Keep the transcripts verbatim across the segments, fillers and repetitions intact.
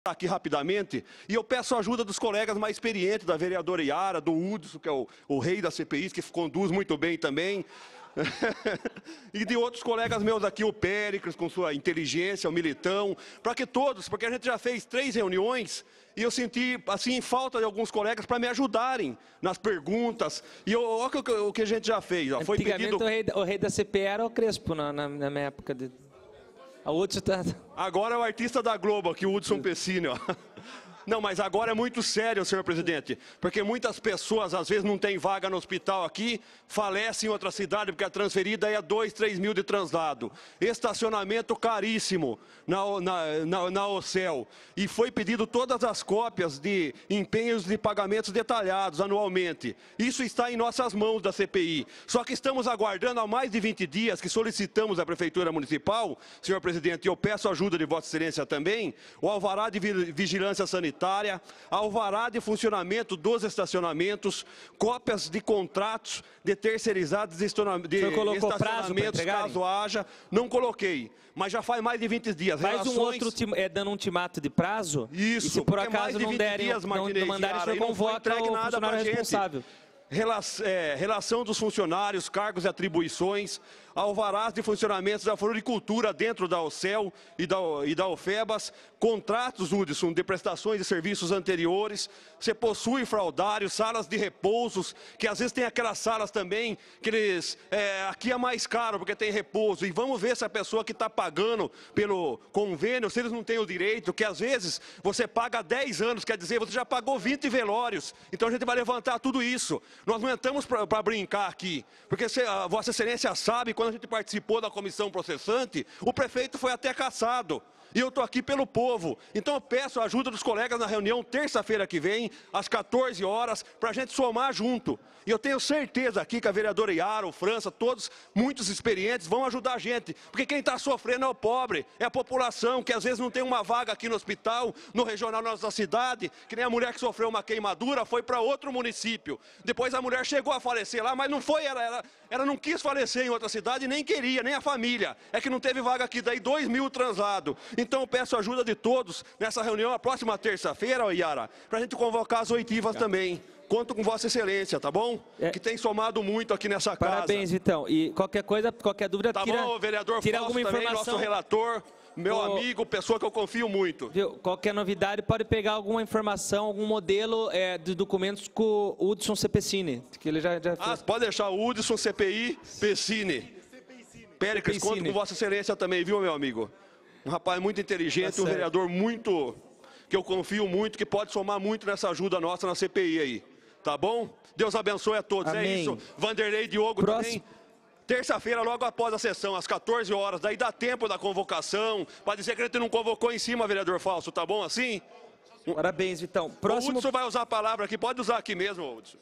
aqui rapidamente, e eu peço a ajuda dos colegas mais experientes, da vereadora Yara, do Hudson, que é o, o rei da C P I, que conduz muito bem também, e de outros colegas meus aqui, o Péricles, com sua inteligência, o Militão, para que todos, porque a gente já fez três reuniões, e eu senti, assim, falta de alguns colegas para me ajudarem nas perguntas, e olha o que, o que a gente já fez. Ó, foi pedido... o, rei, o rei da C P I era o Crespo, na, na, na minha época de... A Hudson tá... Agora é o artista da Globo, aqui, o Hudson Pessini, ó. Não, mas agora é muito sério, senhor presidente, porque muitas pessoas, às vezes, não têm vaga no hospital aqui, falecem em outra cidade, porque a transferida é dois, três mil de translado. Estacionamento caríssimo na, na, na, na OCEL. E foi pedido todas as cópias de empenhos de pagamentos detalhados anualmente. Isso está em nossas mãos da C P I. Só que estamos aguardando há mais de vinte dias que solicitamos à Prefeitura Municipal, senhor presidente, e eu peço a ajuda de Vossa Excelência também, o alvará de vigilância sanitária, alvará de funcionamento dos estacionamentos, cópias de contratos de terceirizados de estacionamentos, caso haja. Não coloquei, mas já faz mais de vinte dias. Faz Relações... um outro, é, dando um ultimato de prazo, Isso, e se por é acaso não derem, dias, não, não mandarem, o senhor convoca o funcionário responsável. Relação dos funcionários, cargos e atribuições, alvarás de funcionamento da floricultura dentro da OCEL e da, e da OFEBAS, contratos, Hudson, de prestações de serviços anteriores, você possui fraudários, salas de repousos, que às vezes tem aquelas salas também, que eles, é, aqui é mais caro porque tem repouso, e vamos ver se a pessoa que está pagando pelo convênio, se eles não têm o direito, que às vezes você paga dez anos, quer dizer, você já pagou vinte velórios, então a gente vai levantar tudo isso. Nós não entramos para brincar aqui, porque se, a Vossa Excelência sabe, quando a gente participou da comissão processante, o prefeito foi até cassado. E eu estou aqui pelo povo. Então eu peço a ajuda dos colegas na reunião terça-feira que vem, às quatorze horas, para a gente somar junto. E eu tenho certeza aqui que a vereadora Yara, o França, todos muitos experientes, vão ajudar a gente. Porque quem está sofrendo é o pobre, é a população, que às vezes não tem uma vaga aqui no hospital, no regional da nossa cidade, que nem a mulher que sofreu uma queimadura, foi para outro município. Depois a mulher chegou a falecer lá, mas não foi, ela, ela, ela não quis falecer em outra cidade, nem queria, nem a família. É que não teve vaga aqui, daí dois mil translado. Então eu peço a ajuda de todos nessa reunião, a próxima terça-feira, Yara, para a gente convocar as oitivas também. Conto com Vossa Excelência, tá bom? É. Que tem somado muito aqui nessa casa. Parabéns, Vitão. E qualquer coisa, qualquer dúvida, tá tira, bom, vereador tira Fausto alguma também, informação. nosso relator, meu o... amigo, pessoa que eu confio muito. Viu? Qualquer novidade, pode pegar alguma informação, algum modelo é, de documentos com o Hudson Pessini, que ele já, já fez. Ah, pode deixar o Hudson C P I Pessini. Péricles, conto com Vossa Excelência também, viu, meu amigo? Um rapaz muito inteligente, tá um vereador muito, que eu confio muito, que pode somar muito nessa ajuda nossa na C P I aí. Tá bom? Deus abençoe a todos. Amém. É isso. Vanderlei Diogo Próximo. também. Terça-feira, logo após a sessão, às quatorze horas. Daí dá tempo da convocação. Para dizer que a gente não convocou em cima, vereador Falso. Tá bom assim? Parabéns, Vitão. Próximo... O Hudson vai usar a palavra aqui. Pode usar aqui mesmo, Hudson.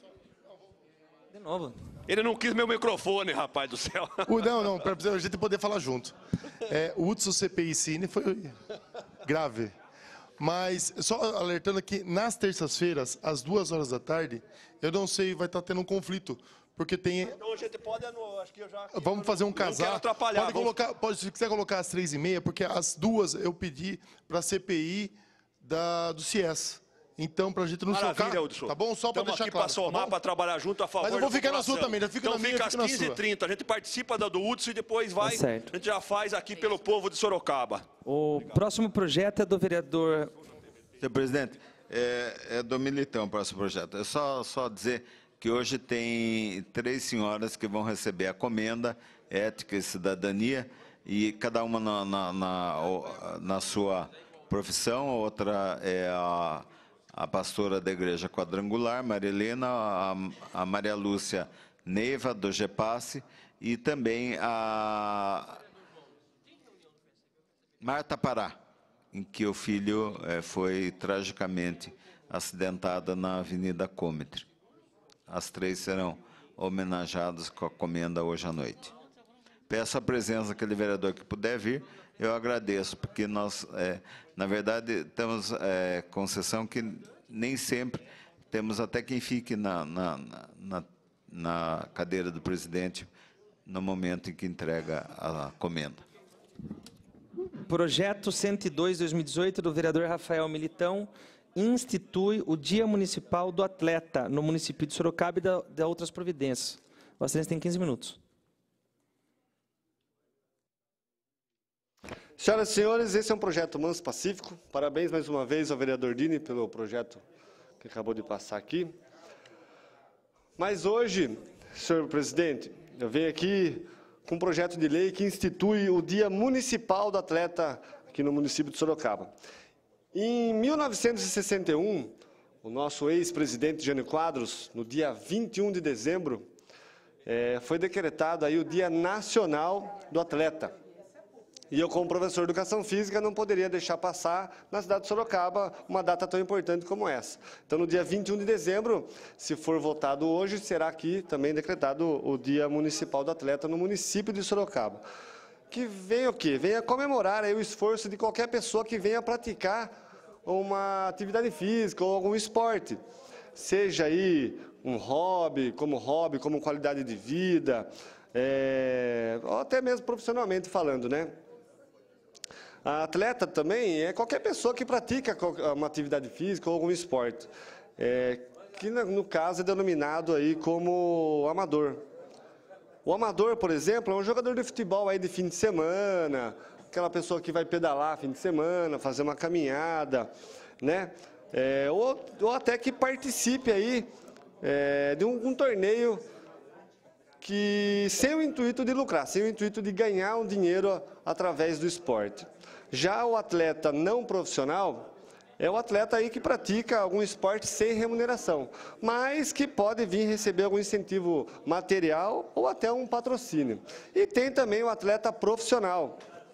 De novo. Ele não quis meu microfone, rapaz do céu. Não, não, para a gente poder falar junto. É, o Hudson C P I Cine foi grave. Mas, só alertando que nas terças-feiras, às duas horas da tarde, eu não sei, vai estar tendo um conflito. Porque tem... Então a gente pode, acho que eu já... Vamos fazer um casal. Não quero atrapalhar. Pode vamos... colocar, pode, se quiser colocar às três e meia, porque às duas eu pedi para a C P I da, do C I E S. Então, para a gente não Maravilha, chocar, Hudson. tá bom? Só para deixar aqui claro. Para somar, tá para trabalhar junto a favor. Mas eu vou ficar na sua também, já fico então na minha, fica às fico na quinze e trinta, a gente participa da do Hudson e depois vai, tá certo. A gente já faz aqui pelo povo de Sorocaba. O Obrigado. Próximo projeto é do vereador... Senhor presidente, é, é do Militão o próximo projeto. É só, só dizer que hoje tem três senhoras que vão receber a comenda, ética e cidadania, e cada uma na, na, na, na sua profissão, outra é a... a pastora da Igreja Quadrangular, Maria Helena, a, a Maria Lúcia Neiva, do GEPASSE, e também a Marta Pará, em que o filho eh, foi tragicamente acidentada na Avenida Cômetre. As três serão homenageadas com a comenda hoje à noite. Peço a presença daquele vereador que puder vir. Eu agradeço, porque nós, é, na verdade, temos é, concessão que nem sempre temos até quem fique na, na, na, na cadeira do presidente no momento em que entrega a comenda. Projeto cento e dois, dois mil e dezoito, do vereador Rafael Militão, institui o Dia Municipal do Atleta no município de Sorocaba e da, da outras providências. Vossa Excelência tem quinze minutos. Senhoras e senhores, esse é um projeto manso pacífico. Parabéns mais uma vez ao vereador Dini pelo projeto que acabou de passar aqui. Mas hoje, senhor presidente, eu venho aqui com um projeto de lei que institui o Dia Municipal do Atleta aqui no município de Sorocaba. Em mil novecentos e sessenta e um, o nosso ex-presidente Jânio Quadros, no dia vinte e um de dezembro, é, foi decretado aí o Dia Nacional do Atleta. E eu, como professor de Educação Física, não poderia deixar passar na cidade de Sorocaba uma data tão importante como essa. Então, no dia vinte e um de dezembro, se for votado hoje, será aqui também decretado o Dia Municipal do Atleta no município de Sorocaba. Que vem o quê? Venha comemorar aí o esforço de qualquer pessoa que venha praticar uma atividade física ou algum esporte. Seja aí um hobby, como hobby, como qualidade de vida, é, ou até mesmo profissionalmente falando, né? A atleta também é qualquer pessoa que pratica uma atividade física ou algum esporte, é, que no caso é denominado aí como amador. O amador, por exemplo, é um jogador de futebol aí de fim de semana, aquela pessoa que vai pedalar fim de semana, fazer uma caminhada, né? É, ou, ou até que participe aí é, de um, um torneio que sem o intuito de lucrar, sem o intuito de ganhar um dinheiro através do esporte. Já o atleta não profissional é o atleta aí que pratica algum esporte sem remuneração, mas que pode vir receber algum incentivo material ou até um patrocínio. E tem também o atleta profissional,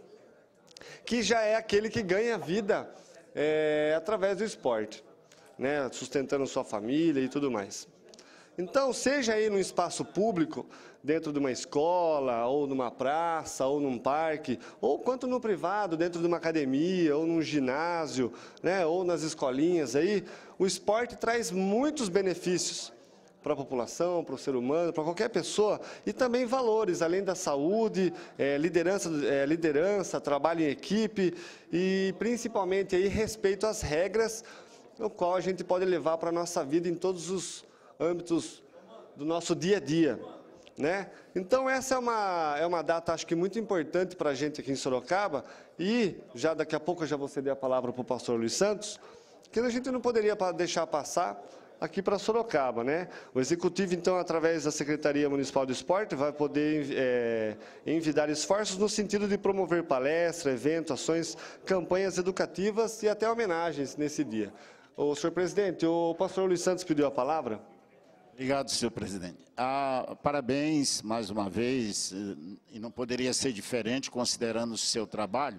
que já é aquele que ganha vida é, através do esporte, né, sustentando sua família e tudo mais. Então, seja aí no espaço público, dentro de uma escola, ou numa praça, ou num parque, ou quanto no privado, dentro de uma academia, ou num ginásio, né, ou nas escolinhas aí, o esporte traz muitos benefícios para a população, para o ser humano, para qualquer pessoa, e também valores, além da saúde, é, liderança, é, liderança, trabalho em equipe e principalmente aí respeito às regras, no qual a gente pode levar para a nossa vida em todos os âmbitos do nosso dia a dia, né? Então essa é uma, é uma data, acho que muito importante para a gente aqui em Sorocaba, e já daqui a pouco eu já vou ceder a palavra para o pastor Luiz Santos, que a gente não poderia deixar passar aqui para Sorocaba, né? O Executivo, então, através da Secretaria Municipal do Esporte, vai poder é, envidar esforços no sentido de promover palestras, eventos, ações, campanhas educativas e até homenagens nesse dia. O senhor presidente, o pastor Luiz Santos pediu a palavra. Obrigado, senhor presidente. Ah, parabéns, mais uma vez, e não poderia ser diferente, considerando o seu trabalho.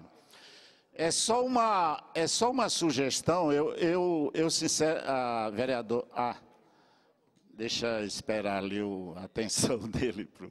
É só uma, é só uma sugestão, eu, eu, eu sincero, ah, vereador, ah, deixa eu esperar ali o, a atenção dele. Pro,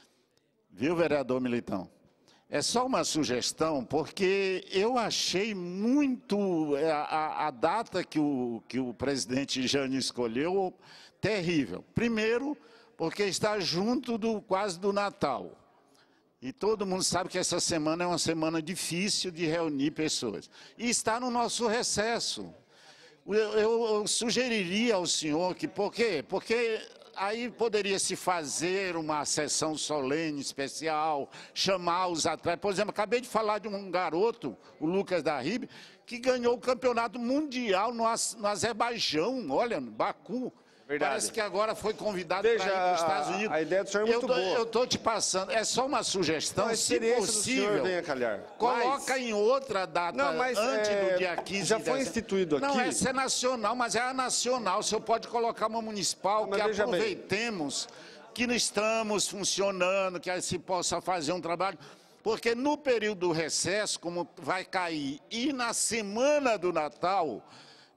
viu, vereador Militão? É só uma sugestão, porque eu achei muito a, a, a data que o, que o presidente Jânio escolheu terrível. Primeiro, porque está junto do quase do Natal. E todo mundo sabe que essa semana é uma semana difícil de reunir pessoas. E está no nosso recesso. Eu, eu, eu sugeriria ao senhor que, por quê? Porque aí poderia se fazer uma sessão solene, especial, chamar os atletas. Por exemplo, acabei de falar de um garoto, o Lucas da Ribe, que ganhou o campeonato mundial no, no Azerbaijão, olha, no Baku. Verdade. Parece que agora foi convidado para ir para os Estados Unidos. A ideia do senhor é muito eu tô, boa. Eu estou te passando, é só uma sugestão, não, se possível, venha calhar. coloca mas... em outra data, não, mas, antes é... do dia quinze. Já foi instituído aqui? Não, essa é nacional, mas é a nacional. O senhor pode colocar uma municipal, não, que aproveitemos bem. que estamos funcionando, que se possa fazer um trabalho. Porque no período do recesso, como vai cair, e na semana do Natal...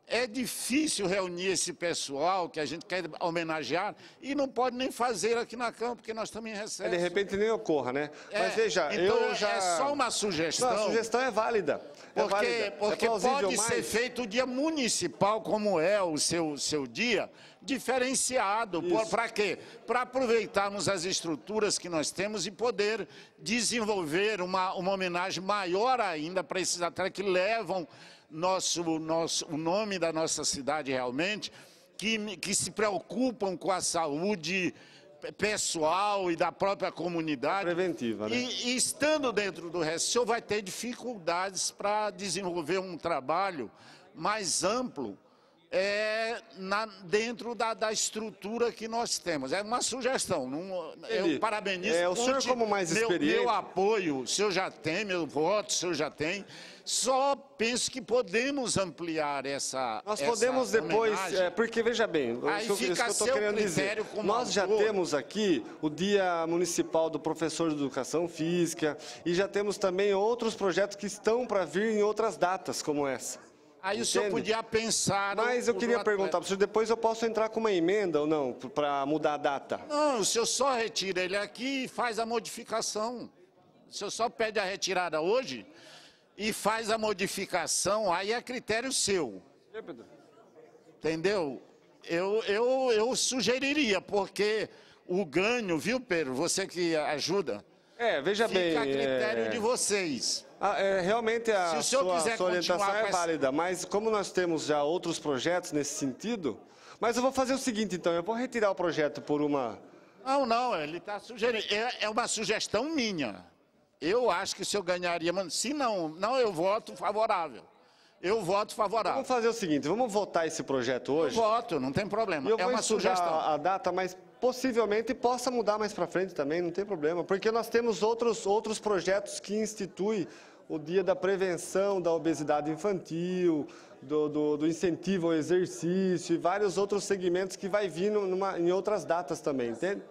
é difícil reunir esse pessoal que a gente quer homenagear e não pode nem fazer aqui na Câmara, porque nós estamos em recesso. De repente nem ocorra, né? É, Mas veja, então eu já... é só uma sugestão. Não, a sugestão é válida. É Porque, válida. porque é plausível, pode mas... ser feito o dia municipal, como é o seu, seu dia, diferenciado. Para quê? Para aproveitarmos as estruturas que nós temos e poder desenvolver uma, uma homenagem maior ainda para esses atletas que levam nosso, nosso, o nome da nossa cidade realmente, que, que se preocupam com a saúde pessoal e da própria comunidade. Preventiva, né? E, e estando dentro do resto, o senhor vai ter dificuldades para desenvolver um trabalho mais amplo é, na, dentro da, da estrutura que nós temos. É uma sugestão. Não, eu parabenizo. É, o senhor, como mais meu, experiente... meu apoio, o senhor já tem, meu voto, o senhor já tem. Só penso que podemos ampliar essa Nós essa podemos depois, homenagem. é, porque veja bem, Aí isso, fica isso que eu a estou seu querendo dizer. critério como Nós já autor. temos aqui o Dia Municipal do Professor de Educação Física e já temos também outros projetos que estão para vir em outras datas como essa. Aí o senhor Entende? podia pensar... no- Mas eu no queria atleta. perguntar para o senhor, depois eu posso entrar com uma emenda ou não, para mudar a data? Não, o senhor só retira ele aqui e faz a modificação. O senhor só pede a retirada hoje e faz a modificação, aí é critério seu. Entendeu? Eu, eu, eu sugeriria, porque o ganho, viu, Pedro, você que ajuda, É, veja bem... fica a critério é... de vocês. Ah, é, realmente a Se o senhor sua, quiser sua orientação continuar é com essa- válida, mas como nós temos já outros projetos nesse sentido, mas eu vou fazer o seguinte então, eu vou retirar o projeto por uma... Não, não, ele está sugerindo, é, é uma sugestão minha. Eu acho que o senhor ganharia, mas se não, não, eu voto favorável. Eu voto favorável. Vamos fazer o seguinte, vamos votar esse projeto Eu hoje? voto, não tem problema. E eu É vou uma estudar sugestão. a data, mas possivelmente possa mudar mais para frente também, não tem problema, porque nós temos outros, outros projetos que instituem o Dia da Prevenção da Obesidade Infantil, do, do, do incentivo ao exercício e vários outros segmentos que vai vir numa, em outras datas também, entende?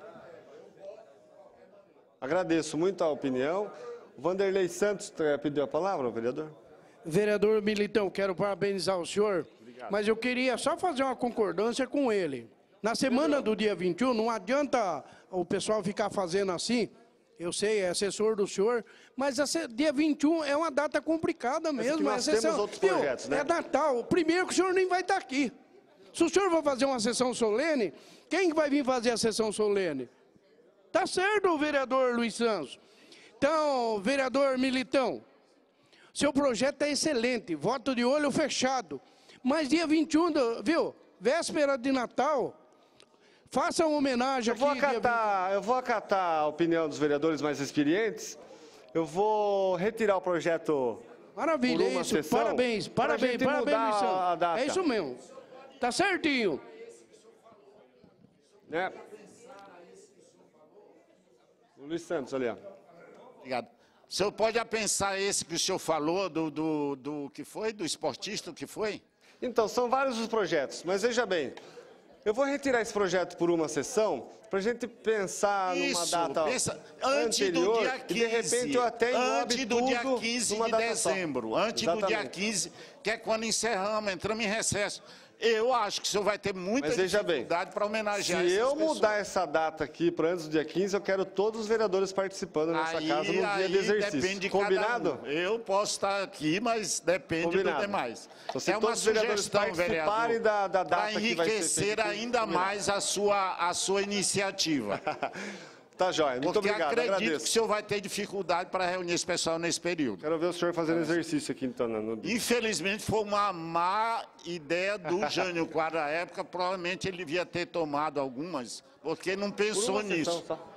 Agradeço muito a opinião. O Vanderlei Santos pediu a palavra, vereador? Vereador Militão, quero parabenizar o senhor, Obrigado. Mas eu queria só fazer uma concordância com ele. Na semana do dia vinte e um, não adianta o pessoal ficar fazendo assim, eu sei, é assessor do senhor, mas esse dia vinte e um é uma data complicada mesmo. Mas nós é temos sessão, outros viu, projetos, né? É Natal, primeiro que o senhor nem vai estar aqui. Se o senhor for fazer uma sessão solene, quem vai vir fazer a sessão solene? Tá certo, vereador Luiz Santos. Então, vereador Militão, seu projeto é excelente, voto de olho fechado. Mas dia vinte e um, do, viu, véspera de Natal, faça uma homenagem Eu vou, aqui. dia acatar, eu vou acatar a opinião dos vereadores mais experientes. Eu vou retirar o projeto Maravilha, por é uma isso. sessão, Parabéns, pra parabéns, gente parabéns, mudar Luiz Santos. a data. É isso mesmo. Tá certinho. Né? O Luiz Santos, ali, ó. Obrigado. O senhor pode pensar esse que o senhor falou, do, do, do que foi? Do esportista, o que foi? Então, são vários os projetos, mas veja bem, eu vou retirar esse projeto por uma sessão para a gente pensar numa Isso, data pensa, antes anterior do dia quinze, e de repente eu até antes do dia tudo quinze numa de data só. dezembro, antes do dia Exatamente. quinze, que é quando encerramos, entramos em recesso. Eu acho que o senhor vai ter muita Mas veja bem, dificuldade para homenagear Se essas eu pessoas. mudar essa data aqui para antes do dia quinze, eu quero todos os vereadores participando nessa Aí, casa no aí dia de exercício. depende de Combinado? cada um. Eu posso estar aqui, mas depende Combinado. do demais. Então, se é uma todos os vereadores sugestão, participarem vereador, da- da data para que vai ser enriquecer feita, ainda combinado. mais a sua, a sua iniciativa. Tá jóia, muito Porque obrigado, acredito agradeço. que o senhor vai ter dificuldade para reunir esse pessoal nesse período. Quero ver o senhor fazendo exercício aqui, então, no dia. Infelizmente, foi uma má ideia do Jânio Quadro à época. Provavelmente ele devia ter tomado algumas, porque não Por pensou uma sessão nisso. só.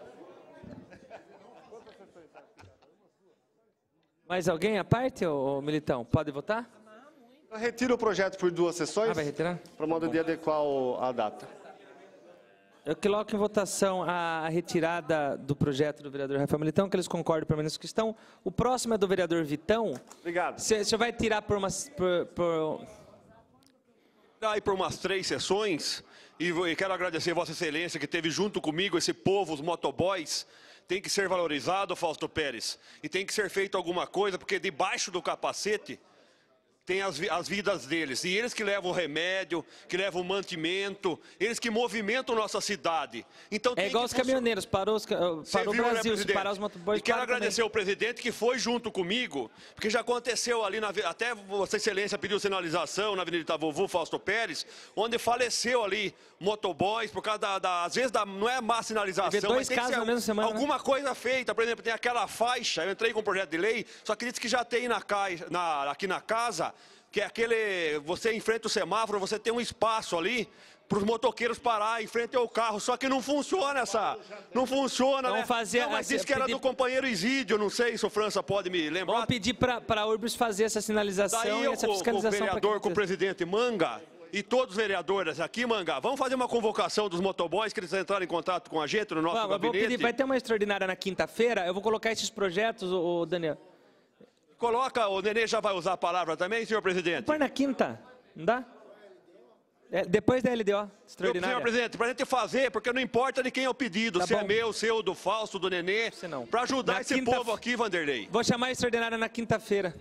Mais alguém à parte, ô, ô, Militão? Pode votar? Eu retiro o projeto por duas sessões. Ah, vai retirar? Para modo de adequar o- a data. Eu coloco em votação a, a retirada do projeto do vereador Rafael Militão, que eles concordam pelo menos com a questão. O próximo é do vereador Vitão. Obrigado. Você você vai tirar por umas... Por, por... Aí por umas três sessões, e vou- e quero agradecer Vossa Excelência que teve junto comigo esse povo, os motoboys. Tem que ser valorizado, Fausto Pérez, e tem que ser feito alguma coisa, porque debaixo do capacete tem as, vi- as vidas deles. E eles que levam o remédio, que levam o mantimento, eles que movimentam nossa cidade. Então, É tem igual que os caminhoneiros, parou, os, ca- Você parou o viu, né, Brasil, se presidente? parar os motoboys, E quero para também. agradecer ao presidente que foi junto comigo, porque já aconteceu ali, na, ave- até Vossa Excelência pediu sinalização na Avenida Itavovu, Fausto Pérez, onde faleceu ali motoboys, por causa da, da- às vezes da, não é má sinalização, Teve dois mas tem que casos ser na mesma semana, né? alguma coisa feita. Por exemplo, tem aquela faixa, eu entrei com um projeto de lei, só que disse que já tem na, caixa, na, aqui na casa, que é aquele, você enfrenta o semáforo, você tem um espaço ali para os motoqueiros parar em frente ao carro, só que não funciona essa, não funciona, Vamos né? fazer Não, mas essa- disse que era pedir- do companheiro Isídio, não sei se o França pode me lembrar. Vamos pedir para a Urbis fazer essa sinalização Daí e eu, essa com, com o fiscalização. pra vereador, quem com o quiser. presidente Manga e todos os vereadores aqui, Manga, vamos fazer uma convocação dos motoboys, que eles entraram em contato com a gente no nosso Vamos, eu vou gabinete. pedir, vai ter uma extraordinária na quinta-feira, eu vou colocar esses projetos, ô, ô, Daniel. Coloca, o Nenê já vai usar a palavra também, senhor presidente? Põe na quinta, não dá? É, depois da L D O, Eu, extraordinária. senhor presidente, para a gente fazer, porque não importa de quem é o pedido, Tá se é bom. meu, seu, do Fausto, do Nenê, Você não. para ajudar Na esse quinta- povo aqui, Vanderlei. Vou chamar a extraordinária na quinta-feira.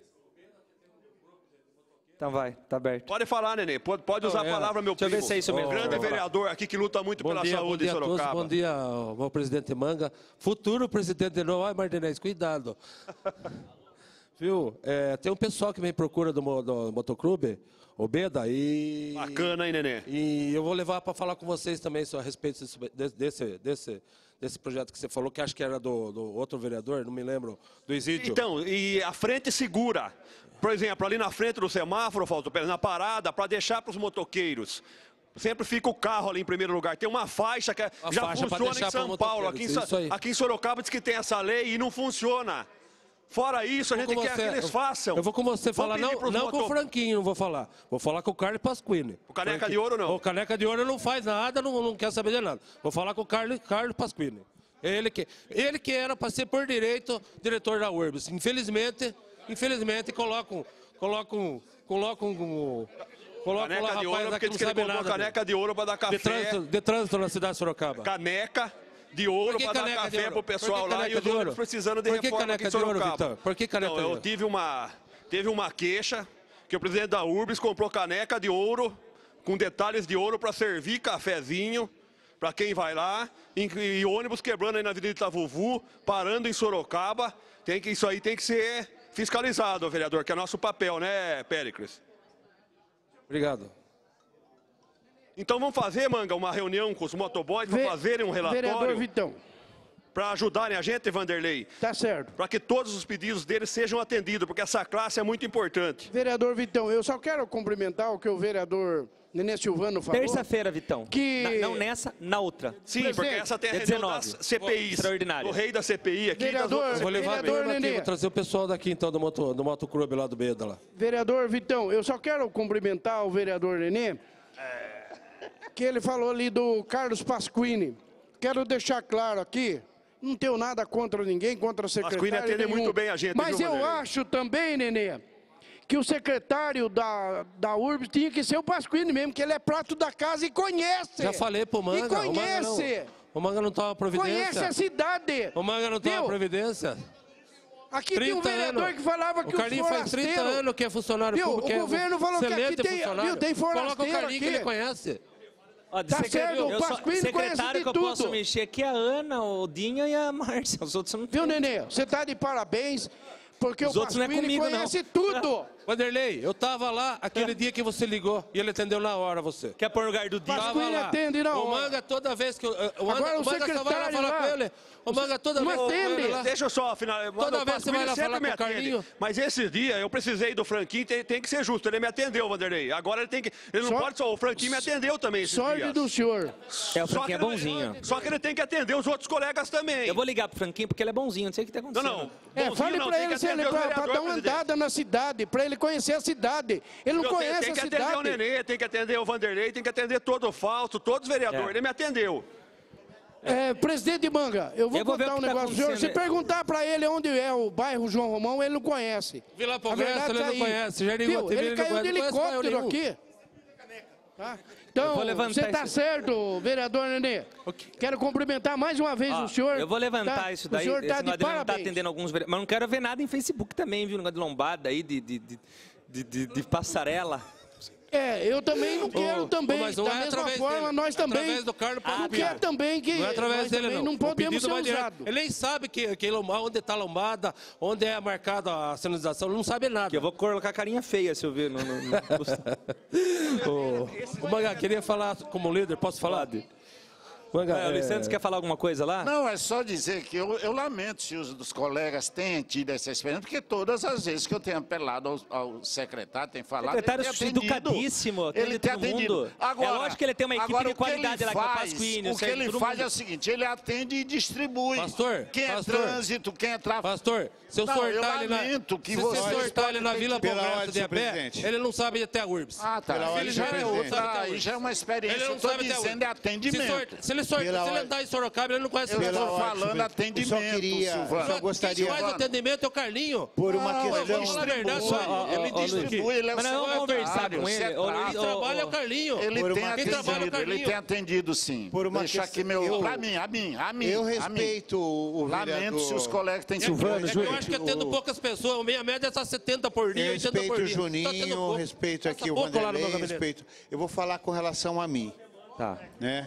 Então vai, tá aberto. Pode falar, Nenê, pode, pode usar a é. palavra, meu Deixa eu primo. ver se é isso mesmo. Grande Vou falar. vereador aqui que luta muito Bom pela dia, bom saúde em dia a todos, Sorocaba. bom dia ao ao presidente Manga. Futuro presidente de novo. Ai, Martinez, cuidado. Viu? É, tem um pessoal que me procura do, mo- do motoclube, o Beda, e... Bacana, hein, Nenê? E eu vou levar para falar com vocês também só a respeito desse, desse, desse, desse projeto que você falou, que acho que era do, do outro vereador, não me lembro, do Isídio. Então, e a frente segura. Por exemplo, ali na frente do semáforo, Fausto Pérez, na parada, para deixar para os motoqueiros. Sempre fica o carro ali em primeiro lugar. Tem uma faixa que é- Uma já faixa pra funciona em deixar São pro Paulo. motoqueiro, Aqui em, Sa- isso aí. aqui em Sorocaba diz que tem essa lei e não funciona. Fora isso, a Vou gente com quer você, que eles eu- façam. Eu vou com você Vamos falar, pedir não, pros não com o moto- Franquinho, não vou falar. Vou falar com o Carlos Pasquini. O Caneca de Ouro, não. O Caneca de Ouro não faz nada, não, não quer saber de nada. Vou falar com o Carlos, Carlos Pasquini. Ele que, ele que era para ser por direito diretor da Urbis. Infelizmente, infelizmente colocam, colocam, colocam, colocam lá Caneca de rapaz Ouro, lá porque que diz não que ele sabe comprou nada. caneca de ouro para dar De café. trânsito, de trânsito na cidade de Sorocaba. Caneca de ouro Por que para dar caneca de café ouro? pro pessoal Por que lá e caneca os de outros ouro? precisando de Por que reforma caneca aqui em de ouro, Sorocaba. Vitor? Por que caneca Não, de eu ouro? tive uma, teve uma queixa que o presidente da Urbis comprou caneca de ouro com detalhes de ouro para servir cafezinho para quem vai lá e, e ônibus quebrando aí na Avenida Itavuvu, parando em Sorocaba. Tem que, isso aí tem que ser fiscalizado, vereador, que é nosso papel, né, Péricles? Obrigado. Então vamos fazer, Manga, uma reunião com os motoboys para Ve- fazerem um Vereador relatório Vitão, para ajudarem a gente, Vanderlei, tá certo. para que todos os pedidos deles sejam atendidos, porque essa classe é muito importante. Vereador Vitão, eu só quero cumprimentar o que o vereador Nenê Silvano falou. Terça-feira, Vitão. Que- Na- não nessa, na outra. Sim, Presidente, porque essa tem a dia reunião dezenove. das C P Is, Extraordinária. o rei da C P I aqui. Vereador, das outras Vou levar Vereador mesmo aqui, Nenê. vou trazer o pessoal daqui então do moto, do motoclube lá do Beda lá. Vereador Vitão, eu só quero cumprimentar o vereador Nenê, que ele falou ali do Carlos Pasquini. Quero deixar claro aqui, não tenho nada contra ninguém, contra o secretário Pasquini atende nenhum. muito bem a gente, Mas viu, eu Vanderlei? acho também, Nenê, que o secretário da, da U R B tinha que ser o Pasquini mesmo, que ele é prato da casa e conhece. Já falei pro Manga. E conhece. O Manga não, o Manga não toma providência. Conhece a cidade. O Manga não toma Viu? providência. Aqui tem um vereador anos. que falava que o Carlinho os faz trinta forasteiros... anos que é funcionário Viu? público. O é governo falou que aqui excelente tem- funcionário. viu, tem Coloca o forasteiro Carlinho que aqui. ele conhece. Ó, de Tá secre- certo, o eu só- Pasquini conhece secretário de que eu tudo. posso mexer aqui é a Ana, o Dinho e a Márcia. Os outros eu não Viu, tenho. Nenê? Você tá de parabéns, porque Os o outros não é Pasquini comigo, não. conhece tudo. Vanderlei, eu tava lá aquele dia que você ligou e ele atendeu na hora você. Quer pôr no lugar do Dinho? Pasquini Tava lá. atende na O hora. Manga toda vez que eu, o Manga, Agora o o Manga só vai lá secretário falar lá, com ele. O Manga toda não vez que atende. vai lá. Deixa eu só finalizar. Toda vez você vai lá falar com o Carlinho. Mas esse dia eu precisei do Franquinho, tem, tem que ser justo. Ele me atendeu, Vanderlei. Agora ele tem que. Ele não Só- pode só. O Franquinho me atendeu também esse Sorte dia. do senhor. É, o Só que Franquinho é ele- bonzinho. Só que ele tem que atender os outros colegas também. Eu vou ligar pro Franquinho porque ele é bonzinho, não sei o que tá Não, acontecendo. não. É, Bonzinho fale não, pra tem que ele, se ele atender os pra, pra vereadores, dar uma presidente. andada na cidade, pra ele conhecer a cidade. Ele não Eu tenho- conhece tem a que atender o cidade. Nenê, tem que atender o Vanderlei, tem que atender todo o Fausto, todos os vereadores. É. Ele me atendeu. É, presidente Manga, eu vou Eu vou ver contar o um que tá negócio pro senhor. Se acontecendo. perguntar pra ele onde é o bairro João Romão, ele não conhece. Vila A Progresso, verdade ele tá não aí. conhece. Já ligou Viu? a T V, Ele ele não caiu de conhece, não conhece bairro helicóptero nenhum. aqui. Tá? Então, vou levantar você tá isso. certo, vereador Nenê. Quero cumprimentar mais uma vez Ó, o senhor. eu vou levantar tá? isso daí. O senhor esse tá de negócio dele não tá parabéns. atendendo alguns vereadores. Mas não quero ver nada em Facebook também, viu? Negócio de lombada aí, de, de, de, de, de, de passarela. É, eu também não quero Ô, também. mas não da é mesma através forma, dele, nós é também. através do Carlos não Pasquini. quer também que Não é através nós dele, também não. não podemos O ser pedido vai direto. usados. Ele nem sabe que, que lomba- onde está a lombada, onde é marcada a sinalização, ele não sabe nada. Que eu vou colocar carinha feia se eu ver. No, no, no... Ô, ô, Manga, queria falar como líder, posso falar? Manga, É, o Luiz Santos quer falar alguma coisa lá? Não, é só dizer que eu, eu lamento se os dos colegas tenham tido essa experiência, porque todas as vezes que eu tenho apelado ao, ao secretário, tem falado, Secretário ele tem atendido. educadíssimo, atende Ele tem todo atendido. mundo. Agora, É lógico que ele tem uma equipe agora, de o que ele qualidade lá, que é o faz- Pasquini, O que sei, ele todo faz mundo. é o seguinte, ele atende e distribui. Pastor, quem é pastor, trânsito, quem é tráfego. Pastor, se eu Não, eu sortar ele na, lamento que se você você sortar ele na Vila Pela Progresso ordem, de a senhor pé, presidente. ele não sabe ir até a URBS. Ah, tá. Pela Ele ordem, já senhor é presidente. outra, aí já é uma experiência. Ele Eu não estou sabe até a dizendo é URBS. Se, atendimento. sorta- se ele, sorta- Pela se ele ordem. andar em Sorocaba, ele não conhece Eu o Pela estou ordem, falando senhor- atendimento, Eu só queria, Silvano. só gostaria, Quem faz atendimento é o Carlinho. por uma Ah, eu vou questão... falar a verdade, Distribui, só- ó, ó, ele ó, Luiz, distribui, ele é o Mas nós vamos conversar secretário, com se ele. é Ô, tráfego. Luiz, Quem trabalha é o Carlinho. Ele Por tem uma Quem trabalha é o atendido, ele Carlinho. tem atendido sim. Por uma Deixa questão- aqui meu... eu- Pra mim, a mim, a mim. Eu a mim. respeito o Lamento vereador... se os colegas têm Silvano, É que Júlio, eu acho que atendo o- poucas pessoas. A minha média é só setenta por dia, Eu oitenta por respeito dia. o Tá tendo Juninho, pouco. respeito Passa aqui o pouco lá no meu Vanderlei, gabinete. respeito... Eu vou falar com relação a mim, Tá. né?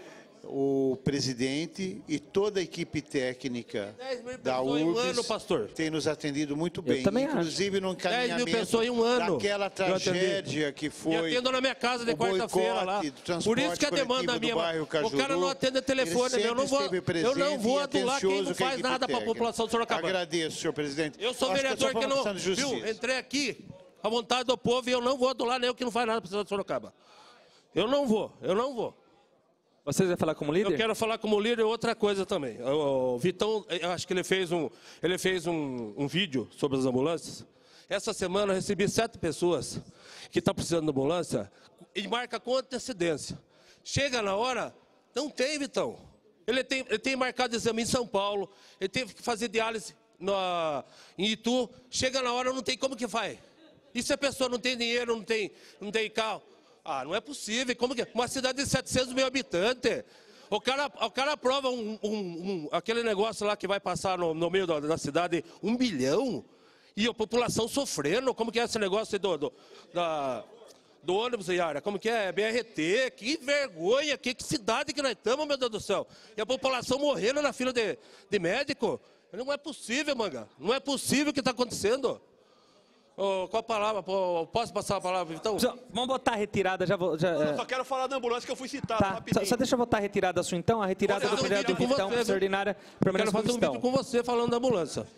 O presidente e toda a equipe técnica dez mil da pessoas em um URBS ano, pastor. tem nos atendido muito bem, também inclusive no dez mil encaminhamento pessoas em um ano. daquela eu atendi. tragédia que E foi atendo na minha casa de o quarta-feira lá. boicote do transporte Por isso que a demanda coletivo do minha. bairro O Cajuru. cara não atende telefone, Ele meu. Eu não vou, sempre esteve eu não presente vou e adular quem atencioso não com a faz equipe nada para a técnica. população de Sorocaba. Agradeço, senhor presidente. Eu sou Acho vereador que, é que só não. falta de Viu? justiça. Entrei aqui à vontade do povo e eu não vou adular nem o que não faz nada para a cidade de Sorocaba. Eu não vou, eu não vou. Vocês vão falar como líder? Eu quero falar como líder outra coisa também. O, o Vitão, eu acho que ele fez um, ele fez um, um vídeo sobre as ambulâncias. Essa semana eu recebi sete pessoas que estão precisando de ambulância e marca com antecedência. Chega na hora, não tem, Vitão. Ele tem, ele tem marcado exame em São Paulo, ele teve que fazer diálise na, em Itu. Chega na hora, não tem como que faz. E se a pessoa não tem dinheiro, não tem, não tem carro? Ah, não é possível. Como que é? Uma cidade de setecentos mil habitantes. O cara, o cara aprova um, um, um, aquele negócio lá que vai passar no, no meio da, da cidade, um bilhão, e a população sofrendo. Como que é esse negócio do, do, da, do ônibus, Yara? Como que é? B R T, que vergonha, que, que cidade que nós estamos, meu Deus do céu. E a população morrendo na fila de, de médico. Não é possível, Manga. Não é possível o que está acontecendo. Oh, qual a palavra? Posso passar a palavra, então? Só- Vamos botar a retirada, já vou... Já, Eu é, só quero falar da ambulância que eu fui citado tá, só, rapidinho. só deixa eu botar a retirada sua então, a retirada Vou do fazer um vereador vídeo com Vitão, você, viu? extraordinária, Eu permanece quero fazer um como vídeo com você falando da ambulância.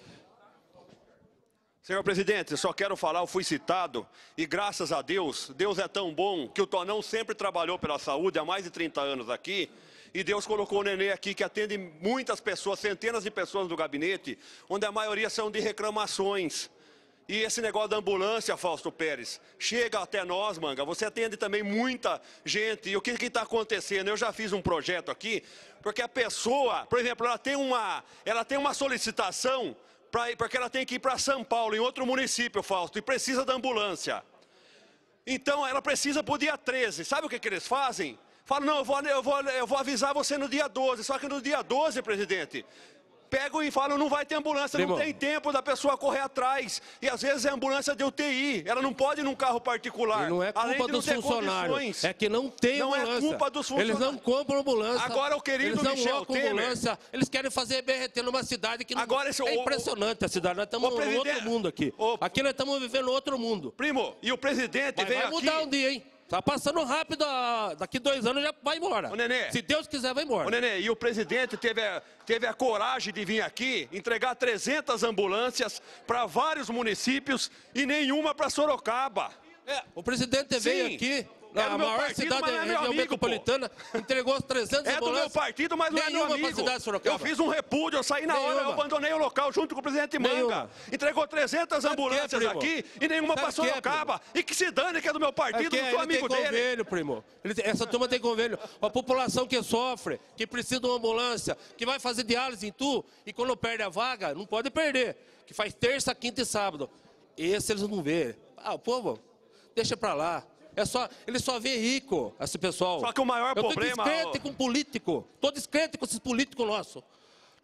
Senhor presidente, só quero falar, eu fui citado, e graças a Deus, Deus é tão bom que o Tonão sempre trabalhou pela saúde há mais de trinta anos aqui, e Deus colocou o Nenê aqui, que atende muitas pessoas, centenas de pessoas no gabinete, onde a maioria são de reclamações. E esse negócio da ambulância, Fausto Pérez, chega até nós, Manga, você atende também muita gente, e o que está acontecendo? Eu já fiz um projeto aqui, porque a pessoa, por exemplo, ela tem uma, ela tem uma solicitação, pra, porque ela tem que ir para São Paulo, em outro município, Fausto, e precisa da ambulância. Então, ela precisa para o dia treze. Sabe o que, que eles fazem? Falam, não, eu vou, eu, vou, eu vou avisar você no dia doze. Só que no dia doze, presidente, pegam e falam, não vai ter ambulância, Primo. não tem tempo da pessoa correr atrás. E às vezes é ambulância de U T I, ela não pode ir num carro particular. E não é além culpa de não dos ter funcionários, condições. é que não tem Não é ambulância. culpa dos Eles funcionários. não compram ambulância. Agora o querido eles não Michel colocam Temer- ambulância. Eles querem fazer B R T numa cidade que não... Agora esse- é o- impressionante a cidade. Nós estamos o em presidente- outro mundo aqui. o- Aqui nós estamos vivendo outro mundo. Primo, e o presidente Mas veio vai mudar aqui... um dia, hein? Tá passando rápido, ah, daqui dois anos já vai embora. Ô, Nenê. Se Deus quiser, vai embora. Ô, Nenê, e o presidente teve a, teve a coragem de vir aqui, entregar trezentas ambulâncias para vários municípios e nenhuma para Sorocaba. É, o presidente veio Sim. aqui, É na do meu maior partido, cidade mas da não é meu região amigo, metropolitana, entregou as trezentas É do meu ambulâncias. partido, mas não é meu Nenhuma pra amigo. cidade de Sorocaba. Eu fiz um repúdio, eu saí na hora, eu Nenhuma. abandonei o local junto com o presidente Manga. Nenhuma. Entregou trezentas Sabe ambulâncias que é, primo? aqui e nenhuma Sabe para que é, Sorocaba. E que se dane que é do meu partido, Aqui, não sou ele tem amigo dele. convênio, primo. Ele tem- essa turma tem convênio. A população que sofre, que precisa de uma ambulância, que vai fazer diálise em tu, e quando perde a vaga, não pode perder. Que faz terça, quinta e sábado. Esse eles não vê. Ah, o povo, deixa pra lá. É só, ele só vê rico, esse pessoal. Só que o maior Eu problema, tô descrente ô- com político. Tô descrente com esses políticos nossos.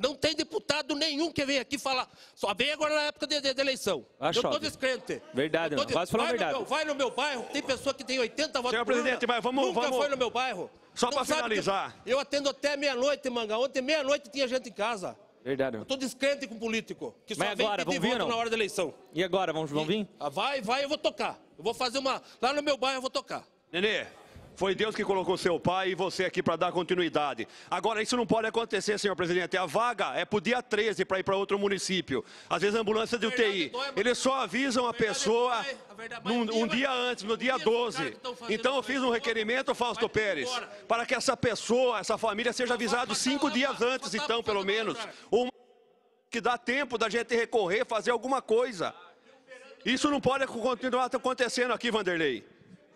Não tem deputado nenhum que vem aqui falar. Só vem agora na época de, de, de eleição. Ah, eu estou chove. descrente. Verdade, não. de... Vai falar a verdade. Meu, vai no meu bairro, tem pessoa que tem oitenta votos Senhor por presidente, urna, vai, vamos- nunca vamos- foi no meu bairro. Só Não para sabe finalizar. que Eu atendo até meia-noite, Manga. Ontem, meia-noite, tinha gente em casa. Verdade. Eu estou descrente com político, que só Mas vem agora, pedir vão vir, voto não? na hora da eleição. E agora, vão, vão vir? Ah, vai, vai, eu vou tocar. Eu vou fazer uma... Lá no meu bairro eu vou tocar. Nenê, foi Deus que colocou seu pai e você aqui para dar continuidade. Agora, isso não pode acontecer, senhor presidente. A vaga é para o dia treze para ir para outro município. Às vezes, a ambulância de U T I. Eles só avisam a pessoa num, um dia antes, no dia doze. Então, eu fiz um requerimento, Fausto Pérez, para que essa pessoa, essa família, seja avisado cinco dias antes, então, pelo menos. Ou que dá tempo da gente recorrer, fazer alguma coisa. Isso não pode continuar acontecendo aqui, Vanderlei.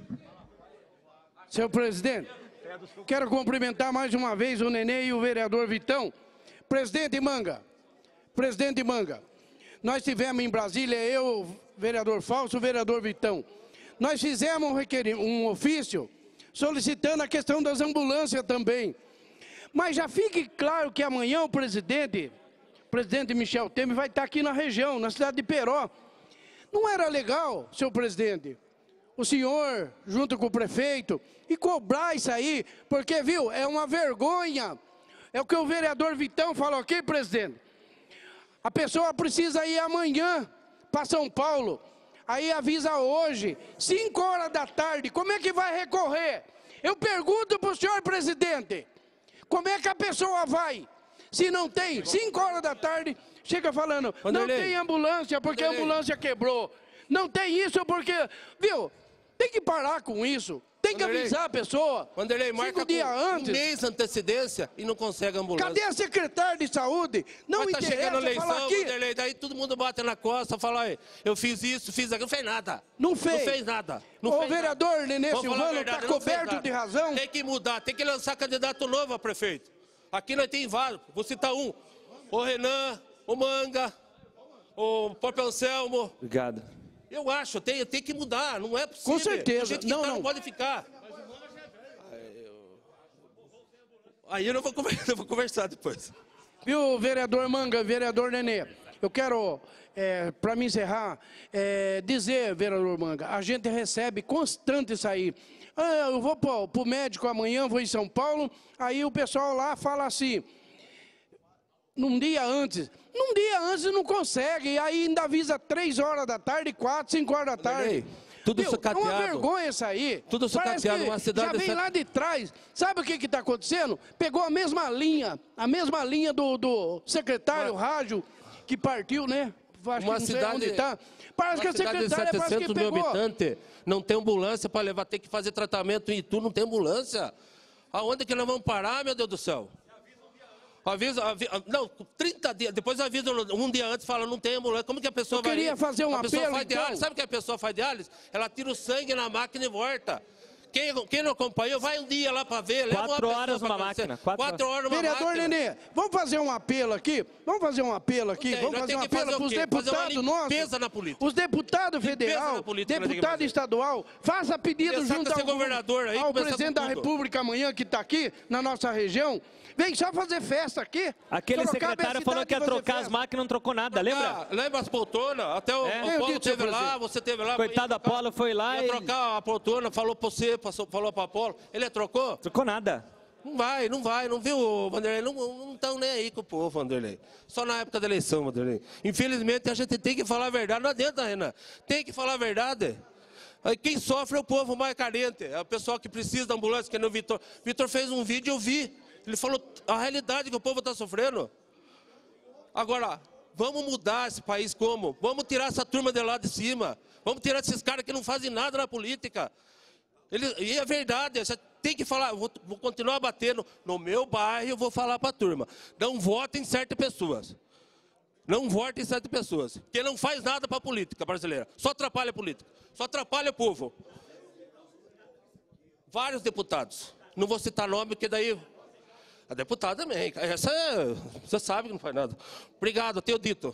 Senhor presidente, quero cumprimentar mais uma vez o Nenê e o vereador Vitão. Presidente Manga, presidente Manga, nós tivemos em Brasília, eu, vereador Fausto, o vereador Vitão, nós fizemos um, requer... um ofício solicitando a questão das ambulâncias também. Mas já fique claro que amanhã o presidente, o presidente Michel Temer, vai estar aqui na região, na cidade de Peró. Não era legal, senhor presidente, o senhor, junto com o prefeito, e cobrar isso aí, porque, viu, é uma vergonha. É o que o vereador Vitão falou aqui, presidente. A pessoa precisa ir amanhã para São Paulo, aí avisa hoje, cinco horas da tarde, como é que vai recorrer? Eu pergunto para o senhor presidente, como é que a pessoa vai? Se não tem, cinco horas da tarde, chega falando, não tem ambulância porque a ambulância quebrou. Não tem isso porque, viu, tem que parar com isso. Tem que Vanderlei, avisar a pessoa. Vanderlei, marca cinco dias com antes. um mês de antecedência e não consegue ambulância. Cadê a secretária de saúde? Não Mas tá interessa chegando a eleição, falar aqui. Vanderlei, daí todo mundo bate na costa, fala, aí, eu fiz isso, fiz aquilo, não fez nada. Não fez. Não fez nada. Não O fez vereador nada. Nenê Vamos falar a Silvano verdade, está não fez coberto nada. de razão. Tem que mudar, tem que lançar candidato novo a prefeito. Aqui nós temos vários, vou citar um. O Renan, o Manga, o Próprio Anselmo. Obrigado. Eu acho, tem, tem que mudar, não é possível. Com certeza. O jeito que Não, tá, não. não pode ficar. Aí eu não vou conversar, eu vou conversar depois. Viu, vereador Manga, vereador Nenê, eu quero, é, para me encerrar, é, dizer, vereador Manga, a gente recebe constante isso aí. Ah, eu vou para o médico amanhã, vou em São Paulo, aí o pessoal lá fala assim, num dia antes, num dia antes não consegue, e aí ainda avisa três horas da tarde, quatro, cinco horas da tarde. Tudo Viu? sucateado. É uma vergonha isso aí. Tudo Parece sucateado, que uma cidade já vem dessa- lá de trás. Sabe o que está acontecendo? Pegou a mesma linha, a mesma linha do, do secretário Uma- rádio que partiu, né? Acho que Uma não sei cidade, onde tá. Parece uma que a cidade de secretária parece que setecentos mil pegou. habitantes, não tem ambulância para levar, tem que fazer tratamento em Itu, não tem ambulância. Aonde que nós vamos parar, meu Deus do céu? Avisa, avi- não, trinta dias, depois avisa um dia antes, fala, não tem ambulância. Como que a pessoa Eu vai... queria fazer um a pessoa apelo, faz então. diálise, sabe o que a pessoa faz diálise? Ela tira o sangue na máquina e volta. Quem, quem não acompanhou, vai um dia lá para ver. leva uma Quatro pessoa horas pra numa conhecer. máquina, quatro Quatro horas numa Vereador máquina. Nenê, vamos fazer um apelo aqui? Vamos fazer um apelo aqui? Tem, Vamos nós fazer um temos que apelo fazer para o os quê? Fazer uma deputados nossos? limpeza na política. Os deputados Limpeza federal, na política nós temos que deputado fazer. estadual, faça pedido Começar junto a ser ao, governador aí, ao começar presidente com da tudo. República amanhã, que está aqui na nossa região. Vem só fazer festa aqui. Aquele Sorocaba é a secretário falou cidade que ia de fazer trocar as festa. máquinas, não trocou nada, lembra? Ah, lembra as poltronas? Até o, É. o Eu Paulo disse, teve lá, presidente. você teve lá. Coitado ia da Apolo, foi lá ia e- trocar a poltrona, falou pra você, passou, falou pra Apolo. Ele trocou? Trocou nada. Não vai, não vai, não viu, Vanderlei? Não estão nem aí com o povo, Vanderlei. Só na época da eleição, Vanderlei. Infelizmente, a gente tem que falar a verdade. Não adianta, Renan. Tem que falar a verdade. Aí quem sofre é o povo mais carente. É o pessoal que precisa da ambulância, que nem o Vitor. Vitor fez um vídeo e eu vi. Ele falou a realidade que o povo está sofrendo. Agora, vamos mudar esse país como? Vamos tirar essa turma de lá de cima. Vamos tirar esses caras que não fazem nada na política. Ele, e é verdade, você tem que falar, vou, vou continuar batendo no meu bairro, eu vou falar para a turma. Não votem em certas pessoas. Não votem em certas pessoas. Porque não faz nada para a política brasileira. Só atrapalha a política. Só atrapalha o povo. Vários deputados. Não vou citar nome, porque daí... A deputada também. Essa é, você sabe que não faz nada. Obrigado, tenho dito.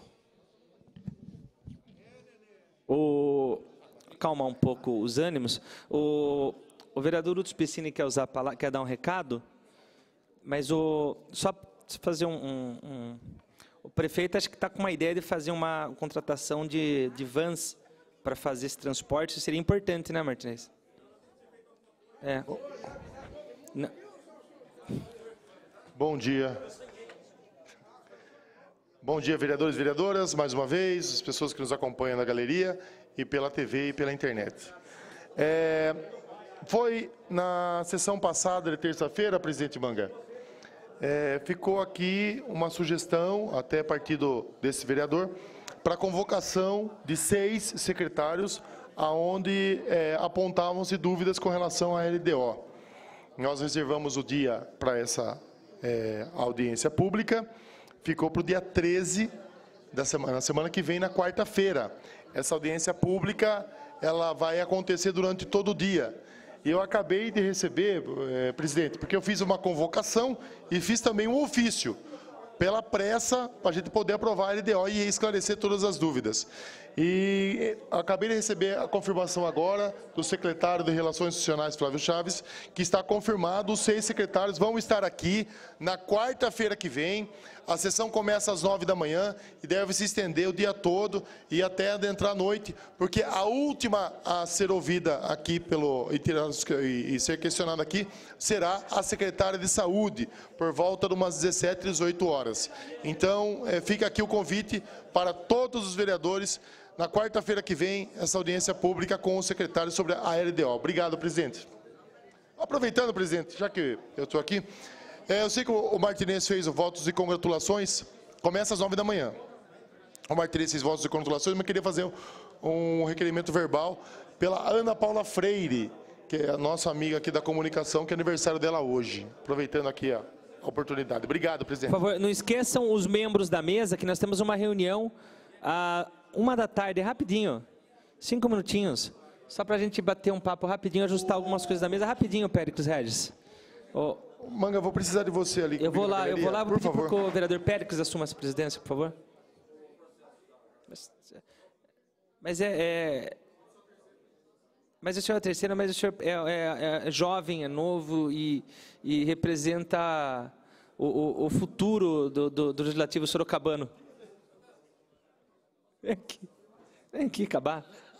O... Calmar um pouco os ânimos. O, o vereador Utos Piscini quer usar a palavra, quer dar um recado, mas o... só fazer um, um, um... O prefeito acho que está com uma ideia de fazer uma contratação de, de vans para fazer esse transporte. Isso seria importante, né, Martinez? É. Não. Bom dia. Bom dia, vereadores e vereadoras, mais uma vez, as pessoas que nos acompanham na galeria e pela T V e pela internet. É, foi na sessão passada de terça-feira, presidente Manga, é, ficou aqui uma sugestão, até a partir do, desse vereador, para convocação de seis secretários, aonde é, apontavam-se dúvidas com relação à L D O. Nós reservamos o dia para essa é, audiência pública, ficou para o dia treze da semana, na semana que vem, na quarta-feira. Essa audiência pública, ela vai acontecer durante todo o dia. E eu acabei de receber, é, presidente, porque eu fiz uma convocação e fiz também um ofício, pela pressa, para a gente poder aprovar a L D O e esclarecer todas as dúvidas. E acabei de receber a confirmação agora do secretário de Relações Institucionais, Flávio Chaves, que está confirmado, os seis secretários vão estar aqui na quarta-feira que vem. A sessão começa às nove da manhã e deve se estender o dia todo e até adentrar à noite, porque a última a ser ouvida aqui pelo, e, e ser questionada aqui será a secretária de Saúde, por volta de umas dezessete, dezoito horas. Então, é, fica aqui o convite para todos os vereadores, na quarta-feira que vem, essa audiência pública com o secretário sobre a L D O. Obrigado, presidente. Aproveitando, presidente, já que eu estou aqui, é, eu sei que o Martinez fez os votos de congratulações, começa às nove da manhã. O Martinez fez votos de congratulações, mas queria fazer um requerimento verbal pela Ana Paula Freire, que é a nossa amiga aqui da comunicação, que é aniversário dela hoje. Aproveitando aqui a oportunidade. Obrigado, presidente. Por favor, não esqueçam os membros da mesa que nós temos uma reunião às uma da tarde, rapidinho, cinco minutinhos, só para a gente bater um papo rapidinho, ajustar algumas coisas da mesa, rapidinho, Péricles Regis. Oh, Manga, eu vou precisar de você ali. Eu vou lá, eu vou lá, vou por pedir favor. para que o vereador Péricles assuma essa presidência, por favor. Mas, mas é, é... Mas o senhor é terceiro, mas o senhor é, é, é jovem, é novo e, e representa o, o, o futuro do, do, do legislativo sorocabano. Vem aqui, vem aqui acabar.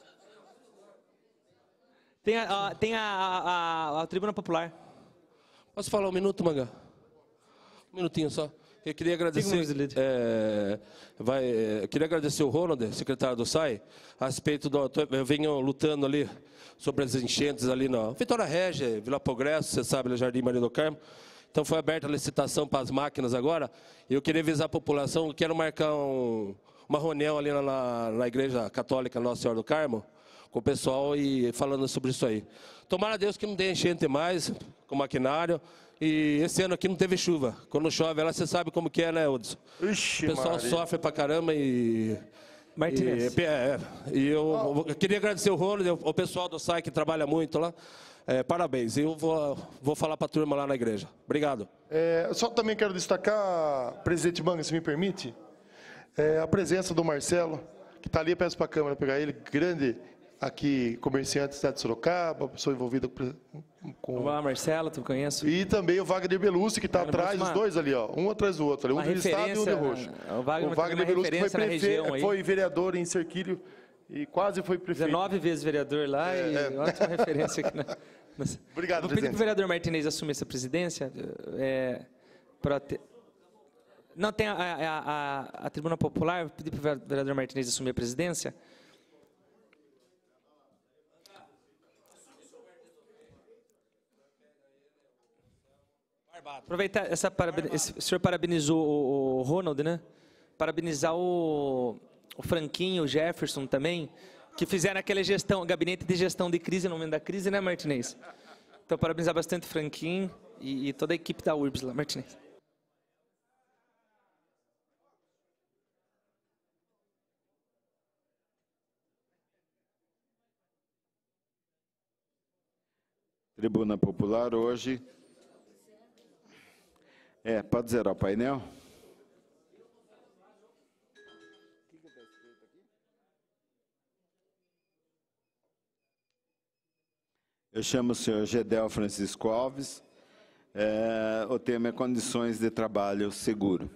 Tem a, a, tem a, a, a Tribuna Popular. Posso falar um minuto, Manga? Um minutinho só. Eu queria agradecer, é, vai, eu queria agradecer o Ronald, secretário do S A I, a respeito do... Eu venho lutando ali sobre as enchentes ali na Vitória Régia, Vila Progresso, você sabe, no Jardim Maria do Carmo. Então foi aberta a licitação para as máquinas agora. E eu queria avisar a população, eu quero marcar um, uma reunião ali na, na Igreja Católica Nossa Senhora do Carmo, com o pessoal e falando sobre isso aí. Tomara a Deus que não dê enchente mais, com o maquinário. E esse ano aqui não teve chuva. Quando chove, ela você sabe como que é, né, Hudson? Ixi, o pessoal Maria. sofre pra caramba e... Martinez. E, é, e eu, eu queria agradecer o Ronald, o pessoal do S A I que trabalha muito lá. É, parabéns. Eu vou, vou falar para a turma lá na igreja. Obrigado. É, só também quero destacar, presidente Manga, se me permite, é, a presença do Marcelo, que está ali, eu peço para a Câmara pegar ele, grande aqui, comerciante da cidade de Sorocaba, pessoa envolvida com... Olá, Marcelo, tu conheço? E também o Wagner Belussi, que está atrás, os dois ali, ó, um atrás do outro, ali, um de listado e um de roxo. O Wagner, o Wagner Belussi foi, prefe... aí. foi vereador em Cerquilho e quase foi prefeito. dezenove vezes vereador lá É, e é. ótima referência aqui. Na... Obrigado, Vou pedir para presidente. o vereador Martinez assumir essa presidência. É, para ter... Não, tem a, a, a, a Tribuna Popular, vou pedir para o vereador Martinez assumir a presidência. Aproveitar, essa paraben... Esse, o senhor parabenizou o, o Ronald, né? Parabenizar o, o Franquinho, o Jefferson também, que fizeram aquela gestão, gabinete de gestão de crise no momento da crise, né, Martinez? Então, parabenizar bastante o Franquinho e, e toda a equipe da U R B S lá, Martinez. Tribuna Popular hoje. É, pode zerar o painel? Eu chamo o senhor Gedel Francisco Alves, É, o tema é condições de trabalho seguro.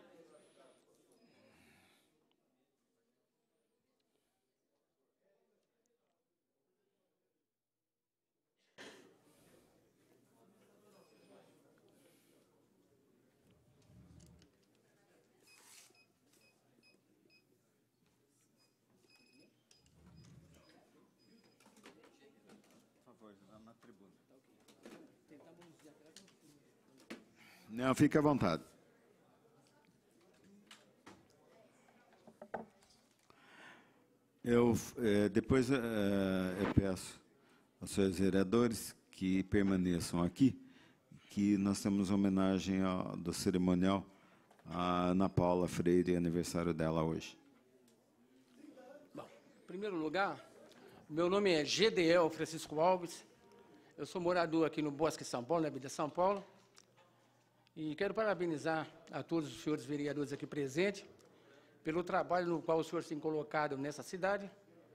Não, fique à vontade. Eu, eh, depois eh, eu peço aos senhores vereadores que permaneçam aqui, que nós temos homenagem ao, do cerimonial à Ana Paula Freire, aniversário dela hoje. Bom, em primeiro lugar, meu nome é G D L Francisco Alves, eu sou morador aqui no Bosque São Paulo, na Avenida São Paulo, e quero parabenizar a todos os senhores vereadores aqui presentes pelo trabalho no qual os senhores têm colocado nessa cidade,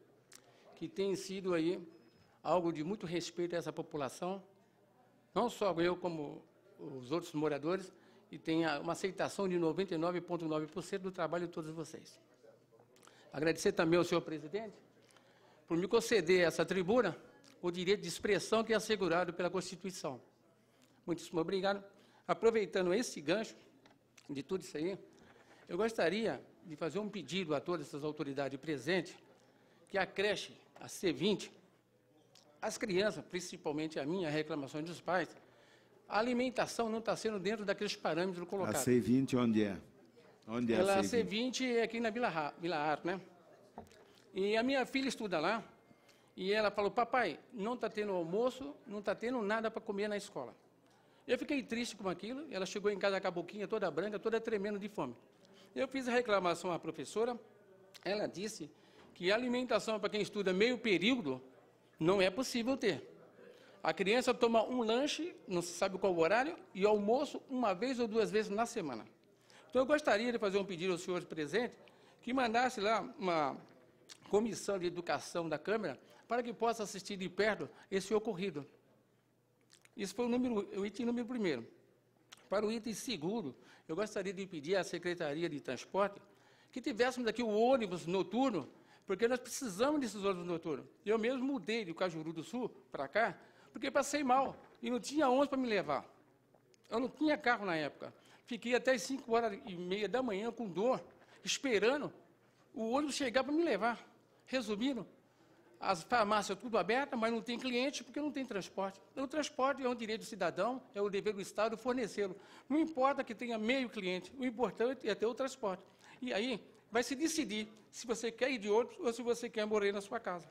que tem sido aí algo de muito respeito a essa população, não só eu como os outros moradores, e tem uma aceitação de noventa e nove vírgula nove por cento do trabalho de todos vocês. Agradecer também ao senhor presidente por me conceder essa tribuna, o direito de expressão que é assegurado pela Constituição. Muitíssimo obrigado. Aproveitando esse gancho de tudo isso aí, eu gostaria de fazer um pedido a todas essas autoridades presentes, que a creche, a C vinte, as crianças, principalmente a minha, a reclamação dos pais, a alimentação não está sendo dentro daqueles parâmetros colocados. A C vinte onde é? Onde é Ela, a a C C vinte? vinte é aqui na Vila, Ra- Vila Arte, né? E a minha filha estuda lá, e ela falou, papai, não está tendo almoço, não está tendo nada para comer na escola. Eu fiquei triste com aquilo, ela chegou em casa com a boquinha toda branca, toda tremendo de fome. Eu fiz a reclamação à professora, ela disse que a alimentação para quem estuda meio período não é possível ter. A criança toma um lanche, não se sabe qual o horário, e almoço uma vez ou duas vezes na semana. Então, eu gostaria de fazer um pedido aos senhores presentes, que mandasse lá uma comissão de educação da Câmara, para que possa assistir de perto esse ocorrido. Isso foi o, número, o item número primeiro. Para o item segundo, eu gostaria de pedir à Secretaria de Transporte que tivéssemos aqui o ônibus noturno, porque nós precisamos desses ônibus noturnos. Eu mesmo mudei do Cajuru do Sul para cá, porque passei mal e não tinha ônibus para me levar. Eu não tinha carro na época. Fiquei até as cinco horas e meia da manhã com dor, esperando o ônibus chegar para me levar. Resumindo, as farmácias tudo abertas, mas não tem cliente porque não tem transporte. O transporte é um direito do cidadão, é o dever do Estado fornecê-lo. Não importa que tenha meio cliente, o importante é ter o transporte. E aí vai se decidir se você quer ir de ônibus ou se você quer morrer na sua casa.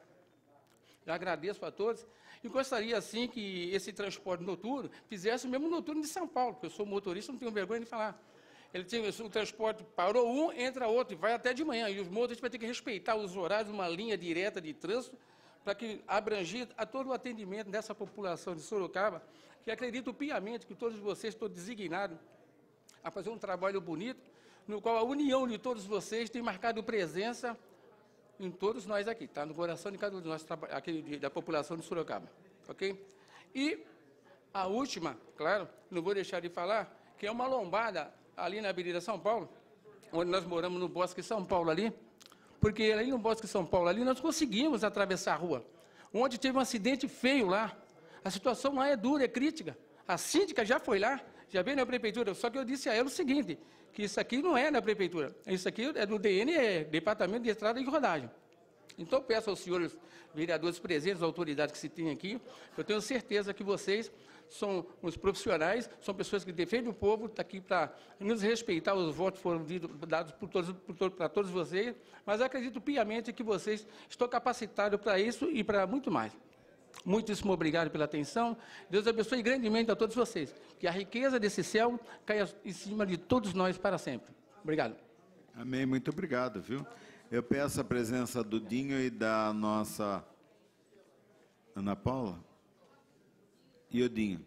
Eu agradeço a todos e gostaria, assim, que esse transporte noturno fizesse o mesmo noturno de São Paulo, porque eu sou motorista, não tenho vergonha de falar. Ele tinha, o transporte parou um, entra outro, e vai até de manhã. E os motoristas vão ter que respeitar os horários, uma linha direta de trânsito, para que abrangir a todo o atendimento dessa população de Sorocaba, que acredito piamente que todos vocês estão designados a fazer um trabalho bonito, no qual a união de todos vocês tem marcado presença em todos nós aqui, tá? No coração de cada um de nós, aqui da população de Sorocaba, ok? E a última, claro, não vou deixar de falar, que é uma lombada ali na Avenida São Paulo, onde nós moramos no Bosque São Paulo ali, porque ali no Bosque São Paulo ali nós conseguimos atravessar a rua. Ontem teve um acidente feio lá, a situação lá é dura, é crítica. A síndica já foi lá, já veio na prefeitura, só que eu disse a ela o seguinte, que isso aqui não é na prefeitura, isso aqui é do D N E, Departamento de Estrada e Rodagem. Então, peço aos senhores vereadores presentes, autoridades que se tem aqui, eu tenho certeza que vocês são os profissionais, são pessoas que defendem o povo, está aqui para nos respeitar, os votos foram dados por todos, por, para todos vocês, mas acredito piamente que vocês estão capacitados para isso e para muito mais. Muitíssimo obrigado pela atenção, Deus abençoe grandemente a todos vocês, que a riqueza desse céu caia em cima de todos nós para sempre. Obrigado. Amém, muito obrigado, viu? Eu peço a presença do Dinho e da nossa Ana Paula e o Dinho.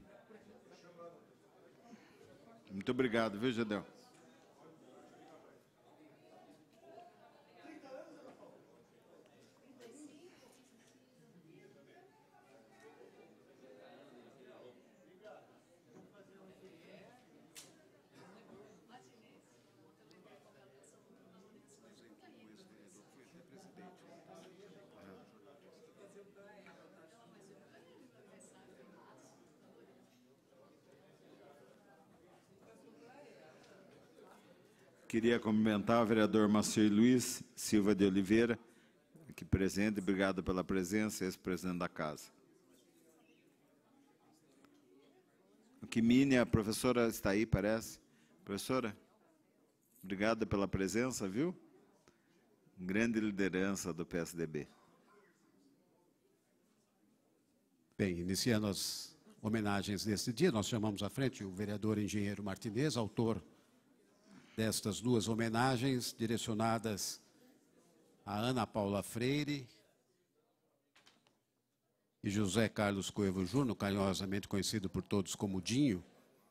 Muito obrigado, viu, Gedel? Queria cumprimentar o vereador Macir Luiz Silva de Oliveira, aqui presente. Obrigado pela presença, ex-presidente da casa. O Kimine, a professora está aí, parece. Professora, obrigado pela presença, viu? Grande liderança do P S D B. Bem, iniciando as homenagens deste dia, nós chamamos à frente o vereador engenheiro Martinez, autor destas duas homenagens direcionadas a Ana Paula Freire e José Carlos Coelho Júnior, carinhosamente conhecido por todos como Dinho,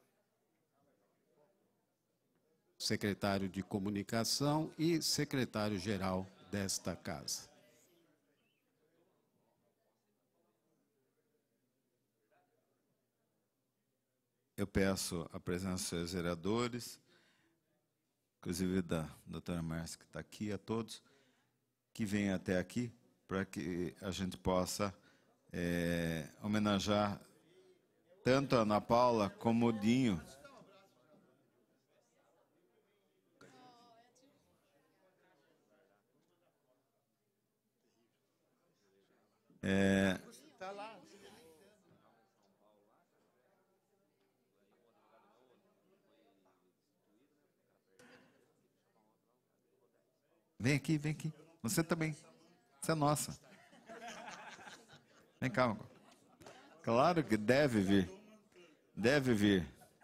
secretário de Comunicação e secretário-geral desta casa. Eu peço a presença dos seus vereadores, inclusive da doutora Márcia, que está aqui, a todos, que venham até aqui, para que a gente possa é, homenagear tanto a Ana Paula como o Dinho. É, Vem aqui, vem aqui. Você também. Você é nossa. Vem cá. Claro que deve vir. Deve vir.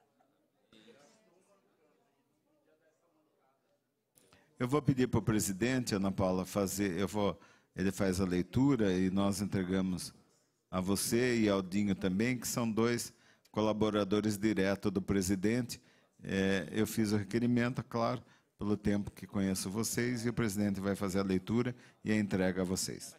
Eu vou pedir para o presidente, Ana Paula, fazer. Eu vou, ele faz a leitura e nós entregamos a você e ao Dinho também, que são dois colaboradores diretos do presidente. É, eu fiz o requerimento, claro, pelo tempo que conheço vocês, e o presidente vai fazer a leitura e a entrega a vocês.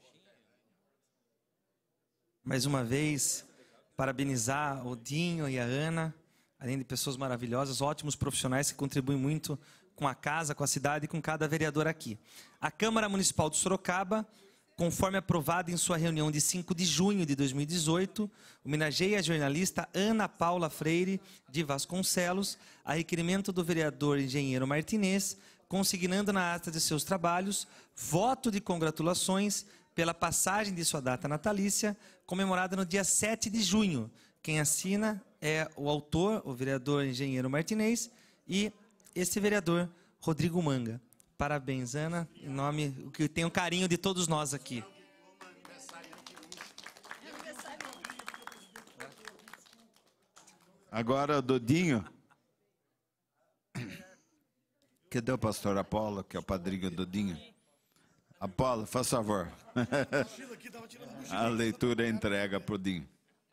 Mais uma vez, parabenizar o Dinho e a Ana, além de pessoas maravilhosas, ótimos profissionais que contribuem muito com a casa, com a cidade e com cada vereador aqui. A Câmara Municipal de Sorocaba, conforme aprovado em sua reunião de cinco de junho de dois mil e dezoito, homenageia a jornalista Ana Paula Freire de Vasconcelos, a requerimento do vereador engenheiro Martinez, consignando na ata de seus trabalhos voto de congratulações pela passagem de sua data natalícia, comemorada no dia sete de junho. Quem assina é o autor, o vereador engenheiro Martinez, e esse vereador, Rodrigo Manga. Parabéns, Ana, em nome, que tem o carinho de todos nós aqui. Agora, Dodinho. Cadê o pastor Apolo, que é o padrinho do Dinho? Apolo, faz favor. A leitura é entrega para o Dinho.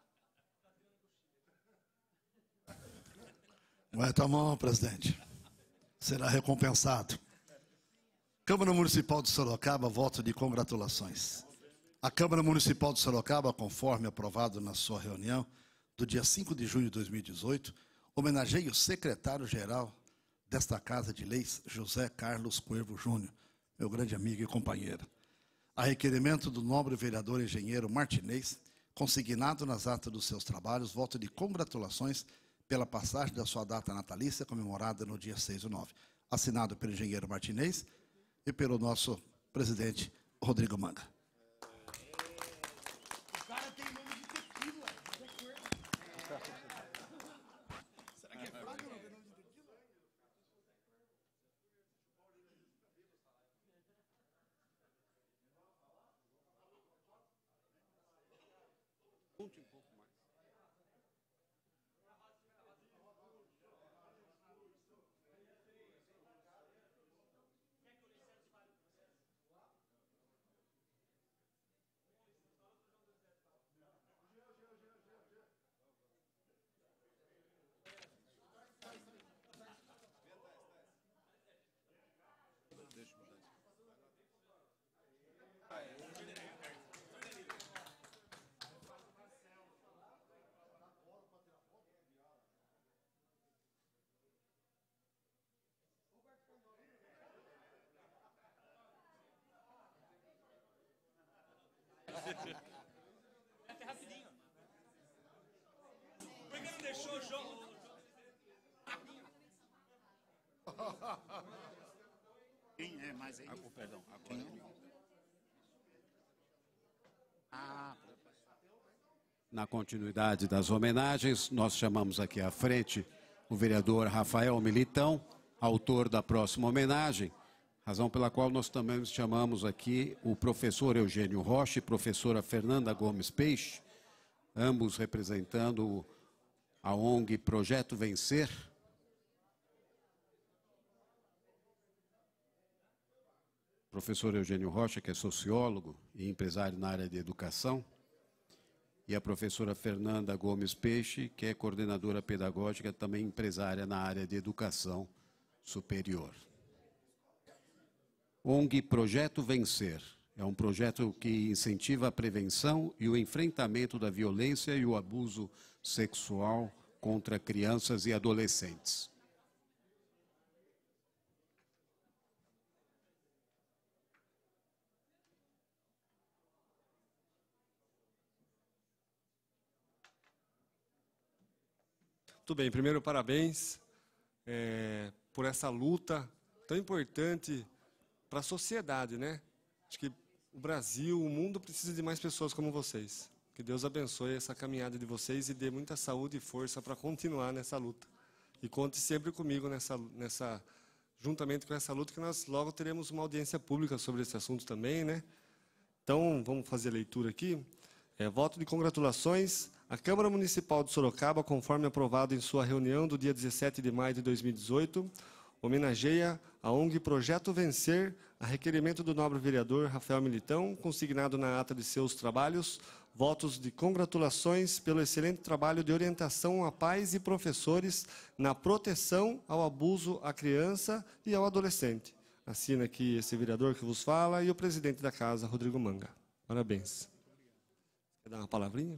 Vai tomar mão, presidente. Será recompensado. Câmara Municipal de Sorocaba, voto de congratulações. A Câmara Municipal de Sorocaba, conforme aprovado na sua reunião do dia cinco de junho de dois mil e dezoito, homenageia o secretário-geral desta Casa de Leis, José Carlos Coelho Júnior, meu grande amigo e companheiro. A requerimento do nobre vereador engenheiro Martinez, consignado nas atas dos seus trabalhos, voto de congratulações pela passagem da sua data natalícia, comemorada no dia seis do nove. Assinado pelo engenheiro Martinez e pelo nosso presidente Rodrigo Manga. O cara tem nome de tequila. Será que é fraco ou não tem nome de tequila? Conte um pouco mais. Até rapidinho. Por que não deixou o jogo? é mais aí? Ah, perdão. Ah. Na continuidade das homenagens, nós chamamos aqui à frente o vereador Rafael Militão, autor da próxima homenagem, razão pela qual nós também chamamos aqui o professor Eugênio Rocha e professora Fernanda Gomes Peixe, ambos representando a O N G Projeto Vencer. Professor Eugênio Rocha, que é sociólogo e empresário na área de educação, e a professora Fernanda Gomes Peixe, que é coordenadora pedagógica, também empresária na área de educação superior. O N G Projeto Vencer é um projeto que incentiva a prevenção e o enfrentamento da violência e o abuso sexual contra crianças e adolescentes. Tudo bem, primeiro parabéns é, por essa luta tão importante para a sociedade, né? Acho que o Brasil, o mundo precisa de mais pessoas como vocês. Que Deus abençoe essa caminhada de vocês e dê muita saúde e força para continuar nessa luta. E conte sempre comigo nessa, nessa, juntamente com essa luta, que nós logo teremos uma audiência pública sobre esse assunto também, né? Então, vamos fazer a leitura aqui. É, voto de congratulações. A Câmara Municipal de Sorocaba, conforme aprovado em sua reunião do dia dezessete de maio de dois mil e dezoito, homenageia a O N G Projeto Vencer, a requerimento do nobre vereador Rafael Militão, consignado na ata de seus trabalhos, votos de congratulações pelo excelente trabalho de orientação a pais e professores na proteção ao abuso à criança e ao adolescente. Assina aqui esse vereador que vos fala e o presidente da casa, Rodrigo Manga. Parabéns. Quer dar uma palavrinha?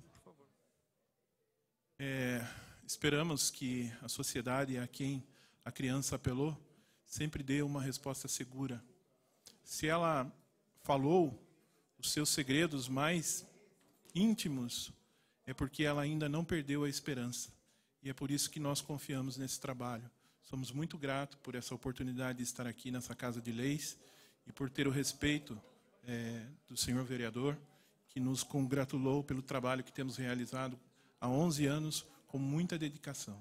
É, esperamos que a sociedade a quem a criança apelou sempre dê uma resposta segura. Se ela falou os seus segredos mais íntimos, é porque ela ainda não perdeu a esperança. E é por isso que nós confiamos nesse trabalho. Somos muito gratos por essa oportunidade de estar aqui nessa Casa de Leis e por ter o respeito é, do senhor vereador, que nos congratulou pelo trabalho que temos realizado há onze anos, com muita dedicação.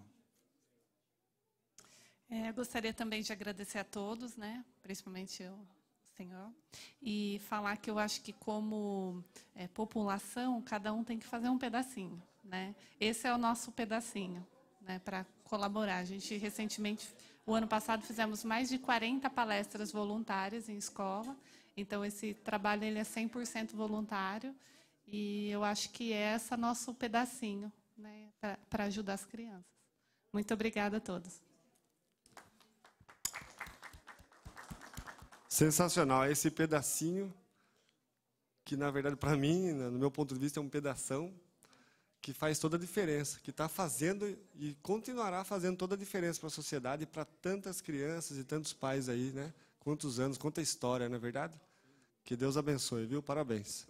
É, gostaria também de agradecer a todos, né, principalmente o senhor, e falar que eu acho que, como é, população, cada um tem que fazer um pedacinho, né? Esse é o nosso pedacinho, né, para colaborar. A gente, recentemente, o ano passado, fizemos mais de quarenta palestras voluntárias em escola, então esse trabalho ele é cem por cento voluntário, e eu acho que é esse nosso pedacinho, né, para ajudar as crianças. Muito obrigada a todos. Sensacional, esse pedacinho, que na verdade para mim, no meu ponto de vista, é um pedação que faz toda a diferença, que está fazendo e continuará fazendo toda a diferença para a sociedade e para tantas crianças e tantos pais aí, né? Quantos anos, quanta história, não é verdade? Que Deus abençoe, viu? Parabéns.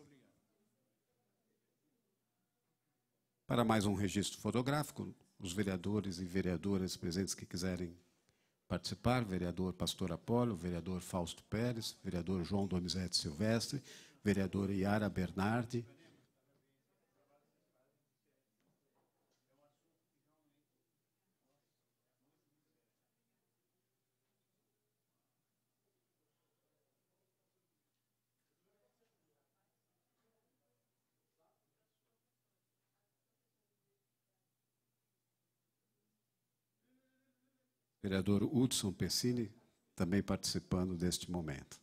Para mais um registro fotográfico, os vereadores e vereadoras presentes que quiserem participar, vereador Pastor Apolo, vereador Fausto Pérez, vereador João Donizete Silvestre, vereadora Yara Bernardi. Vereador Hudson Pessini, também participando deste momento.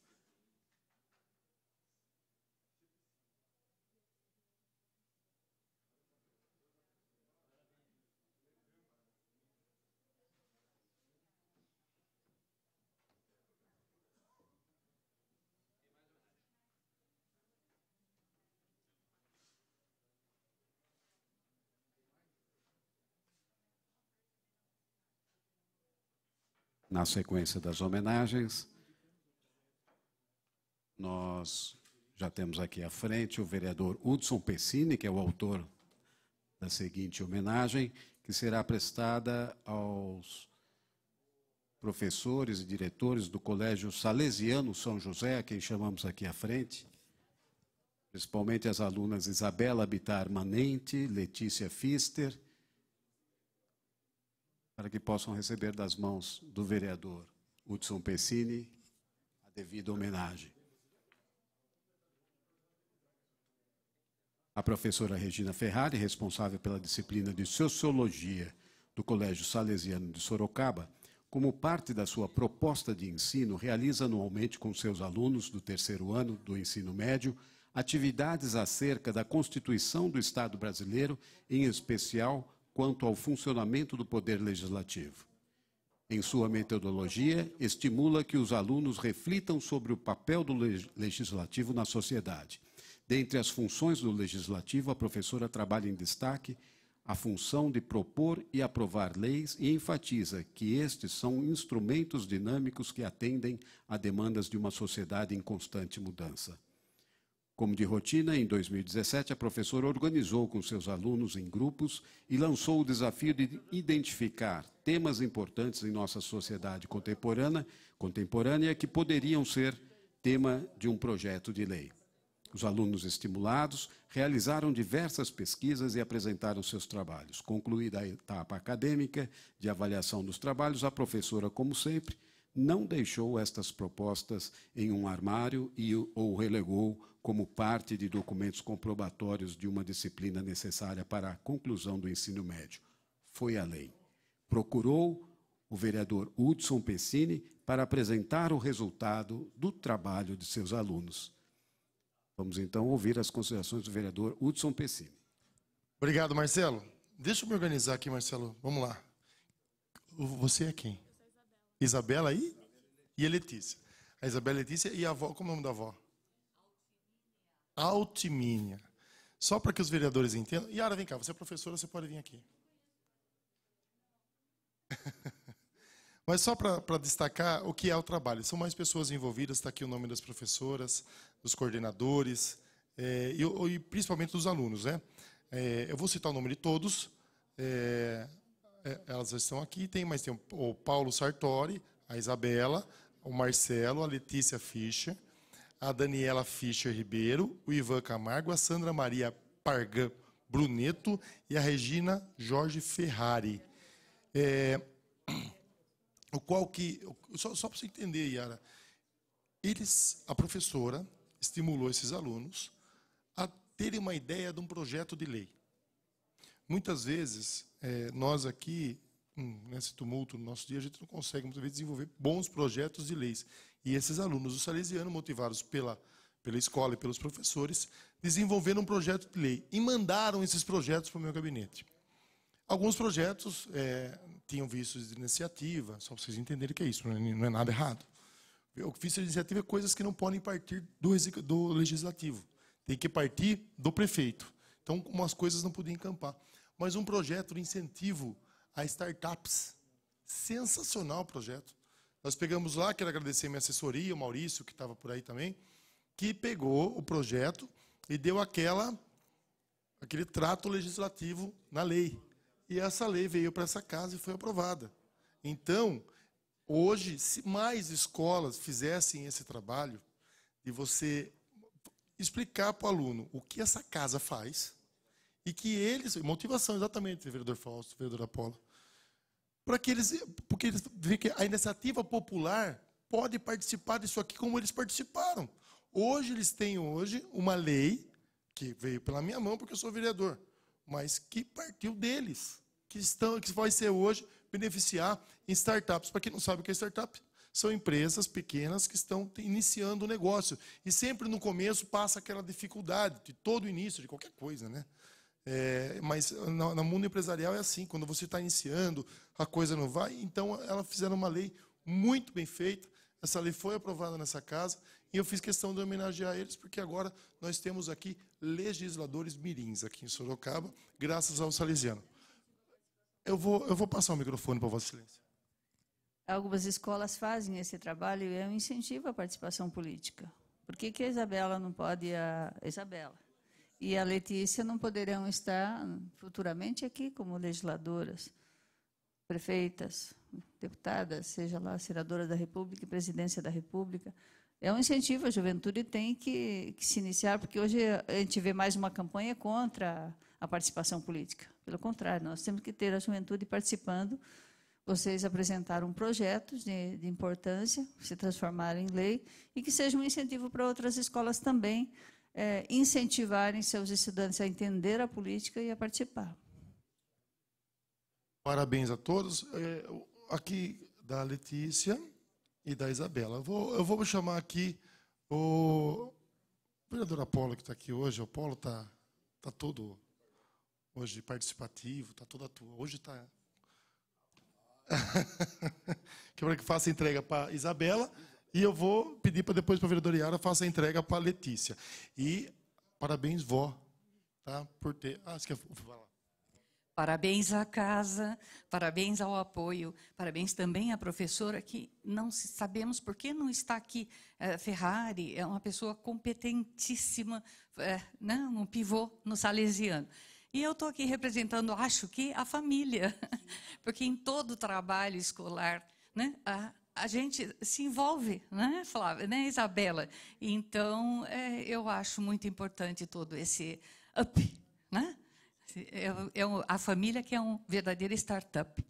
Na sequência das homenagens, nós já temos aqui à frente o vereador Hudson Pessini, que é o autor da seguinte homenagem, que será prestada aos professores e diretores do Colégio Salesiano São José, a quem chamamos aqui à frente, principalmente as alunas Isabela Bittar Manente, Letícia Fister, para que possam receber das mãos do vereador Hudson Pessini a devida homenagem. A professora Regina Ferrari, responsável pela disciplina de Sociologia do Colégio Salesiano de Sorocaba, como parte da sua proposta de ensino, realiza anualmente com seus alunos do terceiro ano do ensino médio atividades acerca da Constituição do Estado brasileiro, em especial quanto ao funcionamento do Poder Legislativo. Em sua metodologia, estimula que os alunos reflitam sobre o papel do Legislativo na sociedade. Dentre as funções do Legislativo, a professora trabalha em destaque a função de propor e aprovar leis e enfatiza que estes são instrumentos dinâmicos que atendem a demandas de uma sociedade em constante mudança. Como de rotina, em dois mil e dezessete, a professora organizou com seus alunos em grupos e lançou o desafio de identificar temas importantes em nossa sociedade contemporânea, contemporânea que poderiam ser tema de um projeto de lei. Os alunos estimulados realizaram diversas pesquisas e apresentaram seus trabalhos. Concluída a etapa acadêmica de avaliação dos trabalhos, a professora, como sempre, não deixou estas propostas em um armário e ou relegou como parte de documentos comprobatórios de uma disciplina necessária para a conclusão do ensino médio. Foi além. Procurou o vereador Hudson Pessini para apresentar o resultado do trabalho de seus alunos. Vamos, então, ouvir as considerações do vereador Hudson Pessini. Obrigado, Marcelo. Deixa eu me organizar aqui, Marcelo. Vamos lá. Você é quem? Isabela aí? E a Letícia. A Isabela e a Letícia e a avó, como é o nome da avó? Altimínia. Só para que os vereadores entendam. Yara, vem cá, você é professora, você pode vir aqui. Mas só para destacar o que é o trabalho. São mais pessoas envolvidas, está aqui o nome das professoras, dos coordenadores, é, e, e principalmente dos alunos, né? É, eu vou citar o nome de todos. É, é, elas estão aqui, tem, mas tem o, o Paulo Sartori, a Isabela, o Marcelo, a Letícia Fischer, a Daniela Fischer Ribeiro, o Ivan Camargo, a Sandra Maria Pargan Bruneto e a Regina Jorge Ferrari. É, o qual que, só, só para você entender, Yara, eles, a professora estimulou esses alunos a terem uma ideia de um projeto de lei. Muitas vezes, é, nós aqui, hum, nesse tumulto no nosso dia, a gente não consegue, muitas vezes, desenvolver bons projetos de leis. E esses alunos do Salesiano, motivados pela, pela escola e pelos professores, desenvolveram um projeto de lei e mandaram esses projetos para o meu gabinete. Alguns projetos é, tinham vistos de iniciativa, só para vocês entenderem que é isso, não é, não é nada errado. O vício de iniciativa é coisas que não podem partir do, do legislativo, tem que partir do prefeito. Então, umas coisas não podiam encampar. Mas um projeto de incentivo a startups, sensacional o projeto. Nós pegamos lá, quero agradecer a minha assessoria, o Maurício, que estava por aí também, que pegou o projeto e deu aquela, aquele trato legislativo na lei. E essa lei veio para essa casa e foi aprovada. Então, hoje, se mais escolas fizessem esse trabalho de você explicar para o aluno o que essa casa faz e que eles, motivação exatamente, vereador Fausto, vereadora Paula, para que eles, porque eles veem que a iniciativa popular pode participar disso aqui como eles participaram. Hoje eles têm hoje uma lei que veio pela minha mão porque eu sou vereador, mas que partiu deles, que estão, que vai ser hoje beneficiar em startups. Para quem não sabe o que é startup, são empresas pequenas que estão iniciando o negócio. E sempre no começo passa aquela dificuldade de todo o início de qualquer coisa, né? É, mas no, no mundo empresarial é assim, quando você está iniciando, a coisa não vai. Então, elas fizeram uma lei muito bem feita. Essa lei foi aprovada nessa casa e eu fiz questão de homenagear eles, porque agora nós temos aqui legisladores mirins aqui em Sorocaba, graças ao Salesiano. Eu vou, eu vou passar o microfone para Vossa Excelência. Algumas escolas fazem esse trabalho e é um incentivo à participação política. Por que que a Isabela não pode, a Isabela e a Letícia não poderão estar futuramente aqui como legisladoras? prefeitas, deputadas, seja lá senadora da República e presidência da República. É um incentivo, a juventude tem que, que se iniciar, porque hoje a gente vê mais uma campanha contra a participação política. Pelo contrário, nós temos que ter a juventude participando. Vocês apresentaram projetos de, de importância, se transformaram em lei, e que seja um incentivo para outras escolas também é, incentivarem seus estudantes a entender a política e a participar. Parabéns a todos. É, aqui da Letícia e da Isabela. Eu vou, eu vou chamar aqui o vereador Apolo, que está aqui hoje. O Apolo está tá todo hoje participativo, está todo atuando. Hoje está... Quero que faça a entrega para a Isabela e eu vou pedir para depois para a vereadora Yara faça a entrega para a Letícia. E parabéns, vó, tá, por ter... Ah, você quer falar? Parabéns à casa, parabéns ao apoio, parabéns também à professora, que não sabemos por que não está aqui. É, Ferrari é uma pessoa competentíssima, é, não, um pivô no Salesiano. E eu estou aqui representando, acho que, a família, porque em todo trabalho escolar, né, a, a gente se envolve, né, Flávia, né, Isabela? Então, é, eu acho muito importante todo esse up, né? É, é a família que é um verdadeiro startup.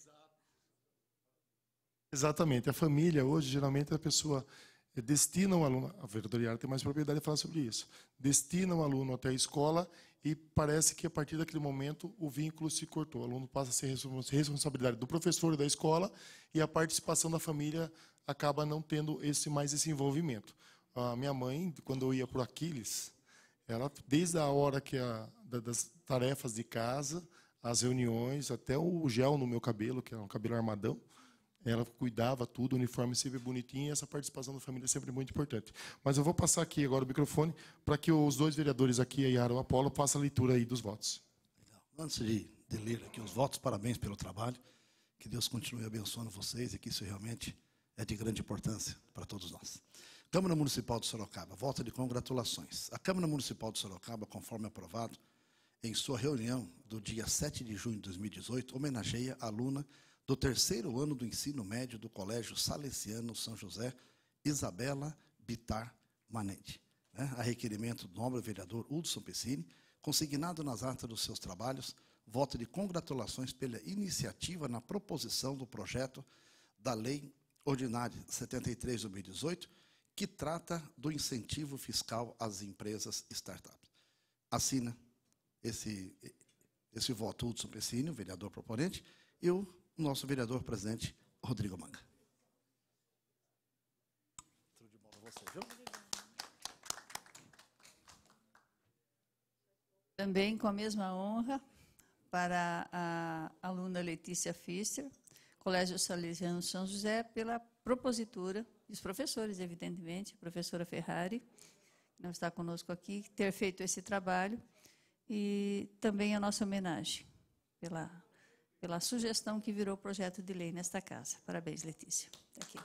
Exatamente. A família, hoje, geralmente, a pessoa destina o aluno... A vereadora Yara tem mais propriedade de falar sobre isso. Destina o aluno até a escola e parece que, a partir daquele momento, o vínculo se cortou. O aluno passa a ser responsabilidade do professor e da escola e a participação da família acaba não tendo esse, mais esse envolvimento. A minha mãe, quando eu ia para o Aquiles, ela, desde a hora que a, das tarefas de casa, as reuniões, até o gel no meu cabelo, que é um cabelo armadão, ela cuidava tudo, o uniforme sempre bonitinho, e essa participação da família é sempre muito importante. Mas eu vou passar aqui agora o microfone para que os dois vereadores aqui, a Yara e o Apolo, façam a leitura aí dos votos. Antes de, de ler aqui os votos, parabéns pelo trabalho, que Deus continue abençoando vocês e que isso realmente é de grande importância para todos nós. Câmara Municipal de Sorocaba, voto de congratulações. A Câmara Municipal de Sorocaba, conforme aprovado, em sua reunião do dia sete de junho de dois mil e dezoito, homenageia a aluna do terceiro ano do ensino médio do Colégio Salesiano São José, Isabela Bittar Manente. Né? A requerimento do nobre vereador Hudson Pessini, consignado nas atas dos seus trabalhos, voto de congratulações pela iniciativa na proposição do projeto da Lei Ordinária setenta e três de dois mil e dezoito, que trata do incentivo fiscal às empresas startups. Assina esse, esse voto Hudson Pessini, o vereador proponente, e o nosso vereador presidente, Rodrigo Manga. Tudo de bom para você, viu? Também com a mesma honra para a aluna Letícia Fischer, Colégio Salesiano São José, pela propositura, e os professores, evidentemente, a professora Ferrari, que não está conosco aqui, ter feito esse trabalho, e também a nossa homenagem pela, pela sugestão que virou projeto de lei nesta casa. Parabéns, Letícia. Tá aqui.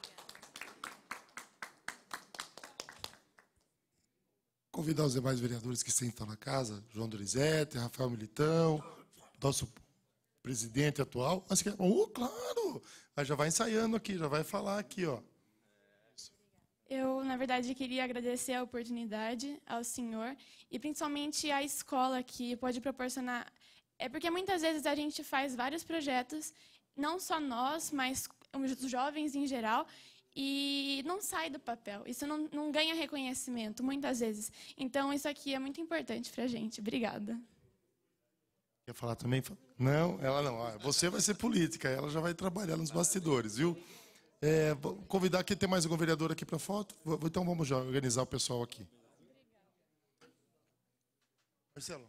Convidar os demais vereadores que sentam na casa, João Dorizete, Rafael Militão, nosso presidente atual. Mas, oh, claro! Mas já vai ensaiando aqui, já vai falar aqui, ó. Eu, na verdade, queria agradecer a oportunidade ao senhor e principalmente à escola que pode proporcionar. É porque muitas vezes a gente faz vários projetos, não só nós, mas os jovens em geral, e não sai do papel. Isso não, não ganha reconhecimento, muitas vezes. Então, isso aqui é muito importante para a gente. Obrigada. Quer falar também? Não, ela não. Você vai ser política, ela já vai trabalhar nos bastidores, viu? É, vou convidar aqui, tem mais algum vereador aqui para foto? Então vamos já organizar o pessoal aqui. Marcelo.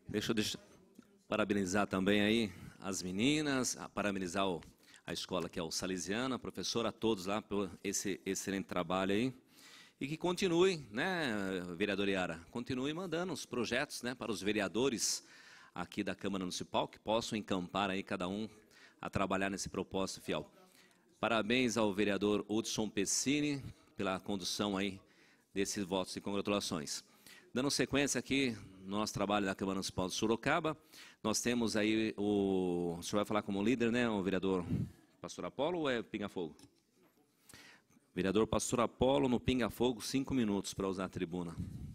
Deixa eu deixa, parabenizar também aí as meninas, parabenizar o, a escola que é o Salesiana, a professora, a todos lá por esse excelente trabalho aí. E que continue, né, vereador Iara, continue mandando os projetos, né, para os vereadores aqui da Câmara Municipal, que possam encampar aí cada um a trabalhar nesse propósito fiel. Parabéns ao vereador Hudson Pessini pela condução aí desses votos e congratulações. Dando sequência aqui no nosso trabalho da Câmara Municipal de Sorocaba, nós temos aí o... O senhor vai falar como líder, né, o vereador Pastor Apolo ou é Pinga Fogo? Vereador Pastor Apolo, no Pinga Fogo, cinco minutos para usar a tribuna.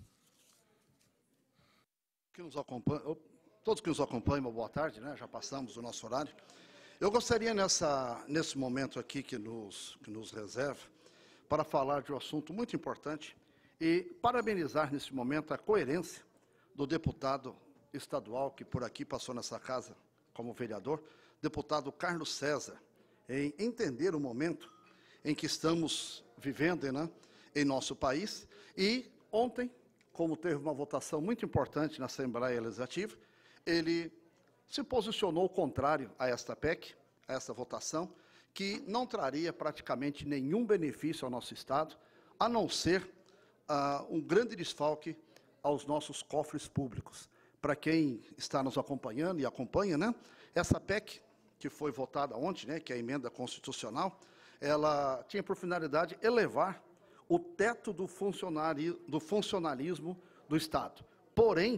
Que nos acompanha, todos que nos acompanham, uma boa tarde, né? Já passamos o nosso horário. Eu gostaria, nessa, nesse momento aqui que nos, que nos reserva, para falar de um assunto muito importante e parabenizar, nesse momento, a coerência do deputado estadual que por aqui passou nessa casa como vereador, deputado Carlos César, em entender o momento em que estamos vivendo, né, em nosso país. E ontem, como teve uma votação muito importante na Assembleia Legislativa, ele se posicionou contrário a esta P E C, a esta votação, que não traria praticamente nenhum benefício ao nosso Estado, a não ser ah, um grande desfalque aos nossos cofres públicos. Para quem está nos acompanhando e acompanha, né, essa P E C, que foi votada ontem, né, que é a emenda constitucional, ela tinha por finalidade elevar o teto do, funcionari, do funcionalismo do Estado. Porém,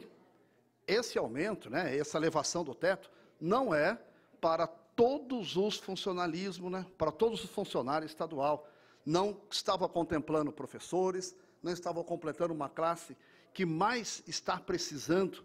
esse aumento, né, essa elevação do teto, não é para todos os funcionalismos, né, para todos os funcionários estadual. Não estava contemplando professores, não estava completando uma classe que mais está precisando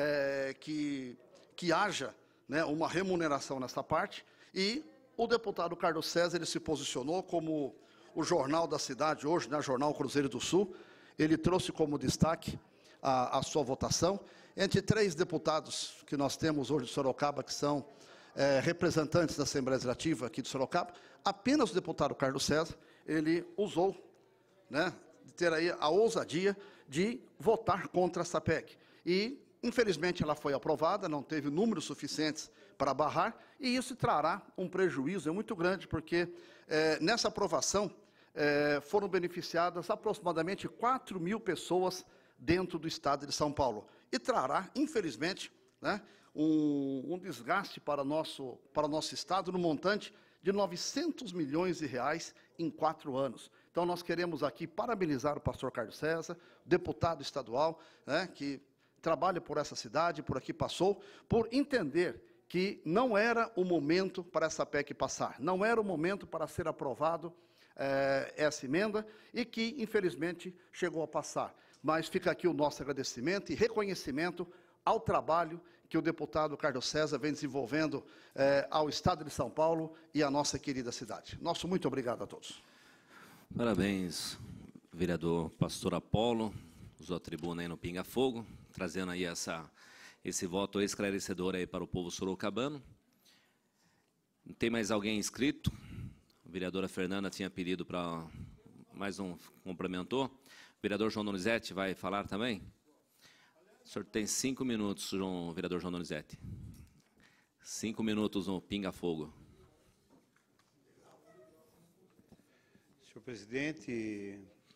é, que, que haja, né, uma remuneração nessa parte. E o deputado Carlos César, ele se posicionou como o jornal da cidade hoje, né, Jornal Cruzeiro do Sul, ele trouxe como destaque a, a sua votação. Entre três deputados que nós temos hoje de Sorocaba, que são é, representantes da Assembleia Legislativa aqui de Sorocaba, apenas o deputado Carlos César, ele usou, né, de ter aí a ousadia de votar contra essa P E C. E, infelizmente, ela foi aprovada, não teve números suficientes para barrar, e isso trará um prejuízo muito grande, porque é, nessa aprovação é, foram beneficiadas aproximadamente quatro mil pessoas dentro do Estado de São Paulo. E trará, infelizmente, né, um, um desgaste para, nosso, para o nosso Estado no montante de novecentos milhões de reais em quatro anos. Então, nós queremos aqui parabenizar o pastor Carlos César, deputado estadual, né, que trabalha por essa cidade, por aqui passou, por entender que não era o momento para essa P E C passar, não era o momento para ser aprovado eh, essa emenda, e que, infelizmente, chegou a passar. Mas fica aqui o nosso agradecimento e reconhecimento ao trabalho que o deputado Carlos César vem desenvolvendo eh, ao Estado de São Paulo e à nossa querida cidade. Nosso muito obrigado a todos. Parabéns, vereador Pastor Apolo, usou a tribuna aí no Pinga Fogo, trazendo aí essa, esse voto esclarecedor aí para o povo sorocabano. Tem mais alguém inscrito? A vereadora Fernanda tinha pedido para mais um complementou. O vereador João Donizete vai falar também? O senhor tem cinco minutos, João, vereador João Donizete. Cinco minutos no Pinga Fogo. Senhor presidente,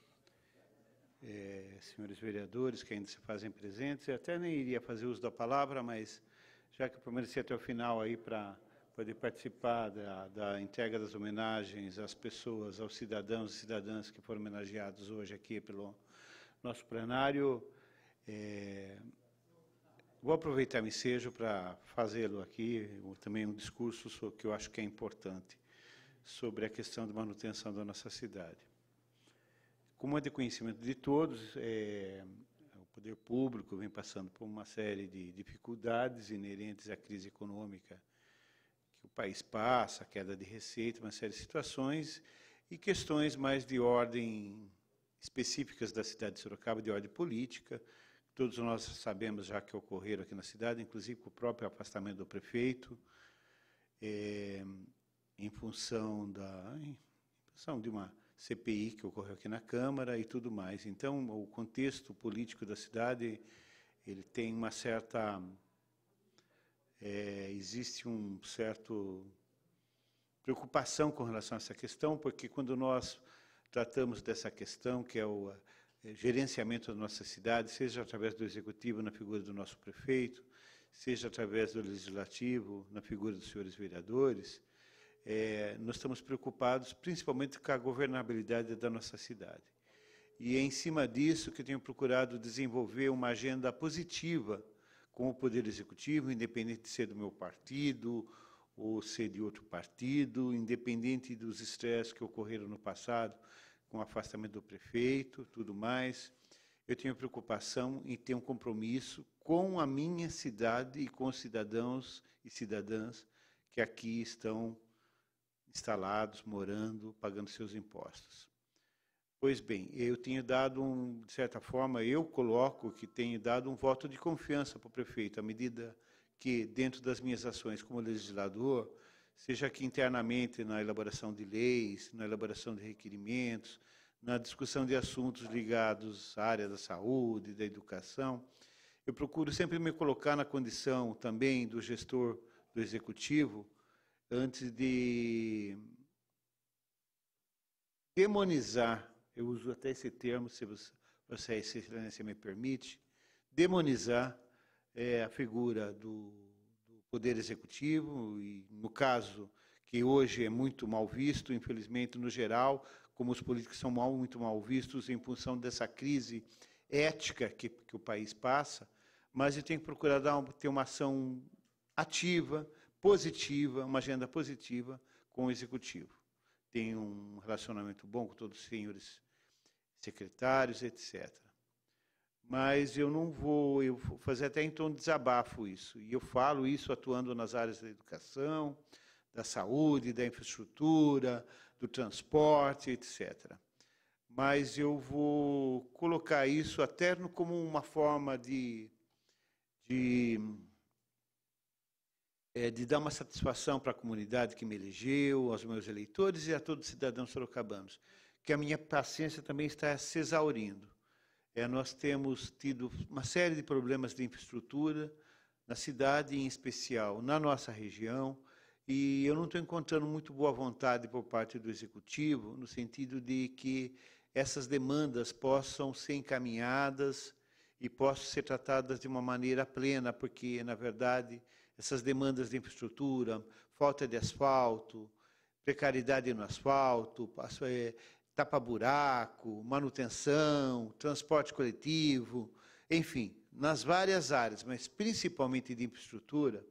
é, senhores vereadores que ainda se fazem presentes, eu até nem iria fazer uso da palavra, mas já que eu permaneci até o final aí para poder participar da, da entrega das homenagens às pessoas, aos cidadãos e cidadãs que foram homenageados hoje aqui pelo nosso plenário, é, vou aproveitar o ensejo para fazê-lo aqui, também um discurso sobre, que eu acho que é importante, sobre a questão de manutenção da nossa cidade. Como é de conhecimento de todos, é, o poder público vem passando por uma série de dificuldades inerentes à crise econômica que o país passa, a queda de receita, uma série de situações e questões mais de ordem específicas da cidade de Sorocaba, de ordem política. Todos nós sabemos já que ocorreram aqui na cidade, inclusive com o próprio afastamento do prefeito, é, em função da em função de uma C P I que ocorreu aqui na Câmara e tudo mais. Então, o contexto político da cidade, ele tem uma certa É, existe um certo preocupação com relação a essa questão, porque quando nós tratamos dessa questão, que é o é, gerenciamento da nossa cidade, seja através do Executivo, na figura do nosso prefeito, seja através do Legislativo, na figura dos senhores vereadores, é, nós estamos preocupados principalmente com a governabilidade da nossa cidade. E é em cima disso que eu tenho procurado desenvolver uma agenda positiva com o Poder Executivo, independente de ser do meu partido ou ser de outro partido, independente dos estresses que ocorreram no passado, com o afastamento do prefeito, tudo mais. Eu tenho preocupação em ter um compromisso com a minha cidade e com os cidadãos e cidadãs que aqui estão instalados, morando, pagando seus impostos. Pois bem, eu tenho dado, um, de certa forma, eu coloco que tenho dado um voto de confiança para o prefeito, à medida que, dentro das minhas ações como legislador, seja aqui internamente na elaboração de leis, na elaboração de requerimentos, na discussão de assuntos ligados à área da saúde, da educação, eu procuro sempre me colocar na condição também do gestor do executivo, antes de demonizar, eu uso até esse termo, se você, Vossa Excelência me permite, demonizar é, a figura do, do Poder Executivo, e no caso que hoje é muito mal visto, infelizmente, no geral, como os políticos são mal, muito mal vistos em função dessa crise ética que, que o país passa, mas eu tenho que procurar dar uma, ter uma ação ativa, positiva, uma agenda positiva com o Executivo. Tenho um relacionamento bom com todos os senhores secretários, etcétera. Mas eu não vou, eu vou fazer até em tom de desabafo isso. E eu falo isso atuando nas áreas da educação, da saúde, da infraestrutura, do transporte, etcétera. Mas eu vou colocar isso até como uma forma de, de, é, de dar uma satisfação para a comunidade que me elegeu, aos meus eleitores e a todos os cidadãos sorocabanos, que a minha paciência também está se exaurindo. É, nós temos tido uma série de problemas de infraestrutura na cidade, em especial na nossa região, e eu não estou encontrando muito boa vontade por parte do Executivo, no sentido de que essas demandas possam ser encaminhadas e possam ser tratadas de uma maneira plena, porque, na verdade, essas demandas de infraestrutura, falta de asfalto, precariedade no asfalto, tapa-buraco, manutenção, transporte coletivo, enfim, nas várias áreas, mas principalmente de infraestrutura,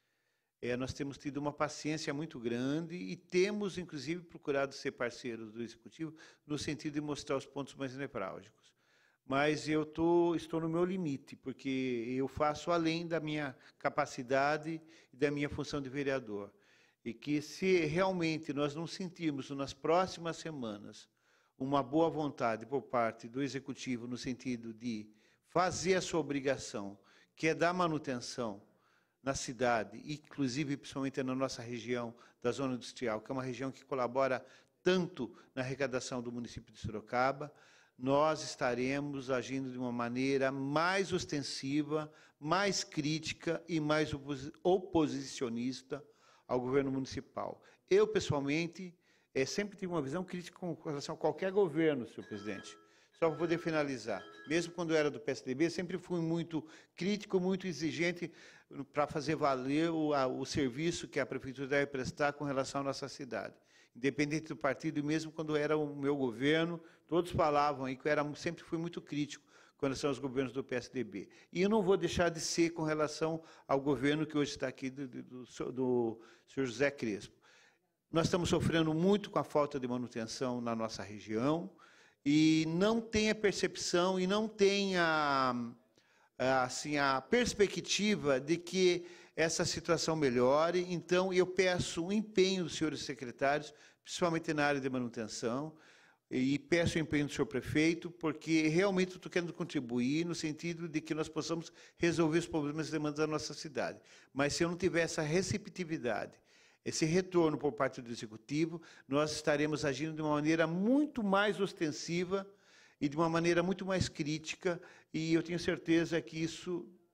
é, nós temos tido uma paciência muito grande e temos, inclusive, procurado ser parceiros do Executivo no sentido de mostrar os pontos mais nevrálgicos. Mas eu tô, estou no meu limite, porque eu faço além da minha capacidade e da minha função de vereador. E que, se realmente nós não sentirmos nas próximas semanas uma boa vontade por parte do Executivo no sentido de fazer a sua obrigação, que é dar manutenção na cidade, inclusive, principalmente na nossa região da zona industrial, que é uma região que colabora tanto na arrecadação do município de Sorocaba, nós estaremos agindo de uma maneira mais ostensiva, mais crítica e mais oposicionista ao governo municipal. Eu, pessoalmente, é, sempre tive uma visão crítica com relação a qualquer governo, senhor presidente. Só para poder finalizar. Mesmo quando eu era do P S D B, sempre fui muito crítico, muito exigente para fazer valer o, a, o serviço que a prefeitura deve prestar com relação à nossa cidade. Independente do partido, e mesmo quando era o meu governo, todos falavam aí que eu era, sempre fui muito crítico com relação aos governos do P S D B. E eu não vou deixar de ser com relação ao governo que hoje está aqui, do, do, do, do senhor José Crespo. Nós estamos sofrendo muito com a falta de manutenção na nossa região, e não tem a percepção e não tem a, a, assim, a perspectiva de que essa situação melhore. Então, eu peço um empenho dos senhores secretários, principalmente na área de manutenção, e peço o empenho do senhor prefeito, porque realmente estou querendo contribuir no sentido de que nós possamos resolver os problemas e demandas da nossa cidade. Mas, se eu não tiver essa receptividade, esse retorno por parte do Executivo, nós estaremos agindo de uma maneira muito mais ostensiva e de uma maneira muito mais crítica, e eu tenho certeza que isso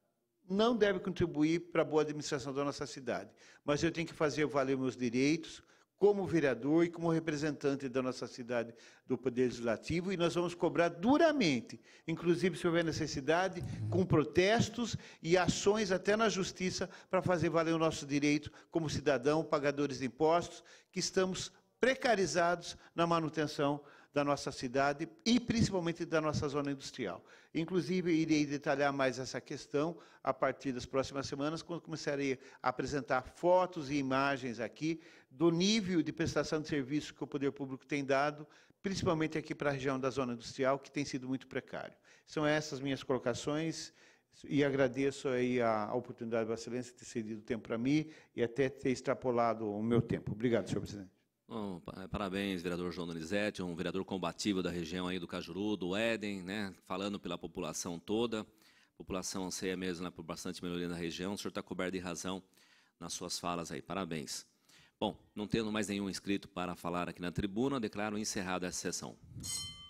não deve contribuir para a boa administração da nossa cidade. Mas eu tenho que fazer valer meus direitos como vereador e como representante da nossa cidade do Poder Legislativo, e nós vamos cobrar duramente, inclusive se houver necessidade, com protestos e ações até na justiça para fazer valer o nosso direito como cidadão, pagadores de impostos, que estamos precarizados na manutenção da nossa cidade e principalmente da nossa zona industrial. Inclusive, irei detalhar mais essa questão a partir das próximas semanas, quando começarei a apresentar fotos e imagens aqui do nível de prestação de serviço que o poder público tem dado, principalmente aqui para a região da zona industrial, que tem sido muito precário. São essas minhas colocações e agradeço aí a, a oportunidade, Vossa Excelência, de ter cedido tempo para mim e até ter extrapolado o meu tempo. Obrigado, senhor presidente. Bom, parabéns, vereador João Donizete, um vereador combativo da região aí do Cajuru, do Éden, né, falando pela população toda. A população anseia mesmo, né, por bastante melhoria na região. O senhor está coberto de razão nas suas falas aí. Parabéns. Bom, não tendo mais nenhum inscrito para falar aqui na tribuna, declaro encerrada essa sessão.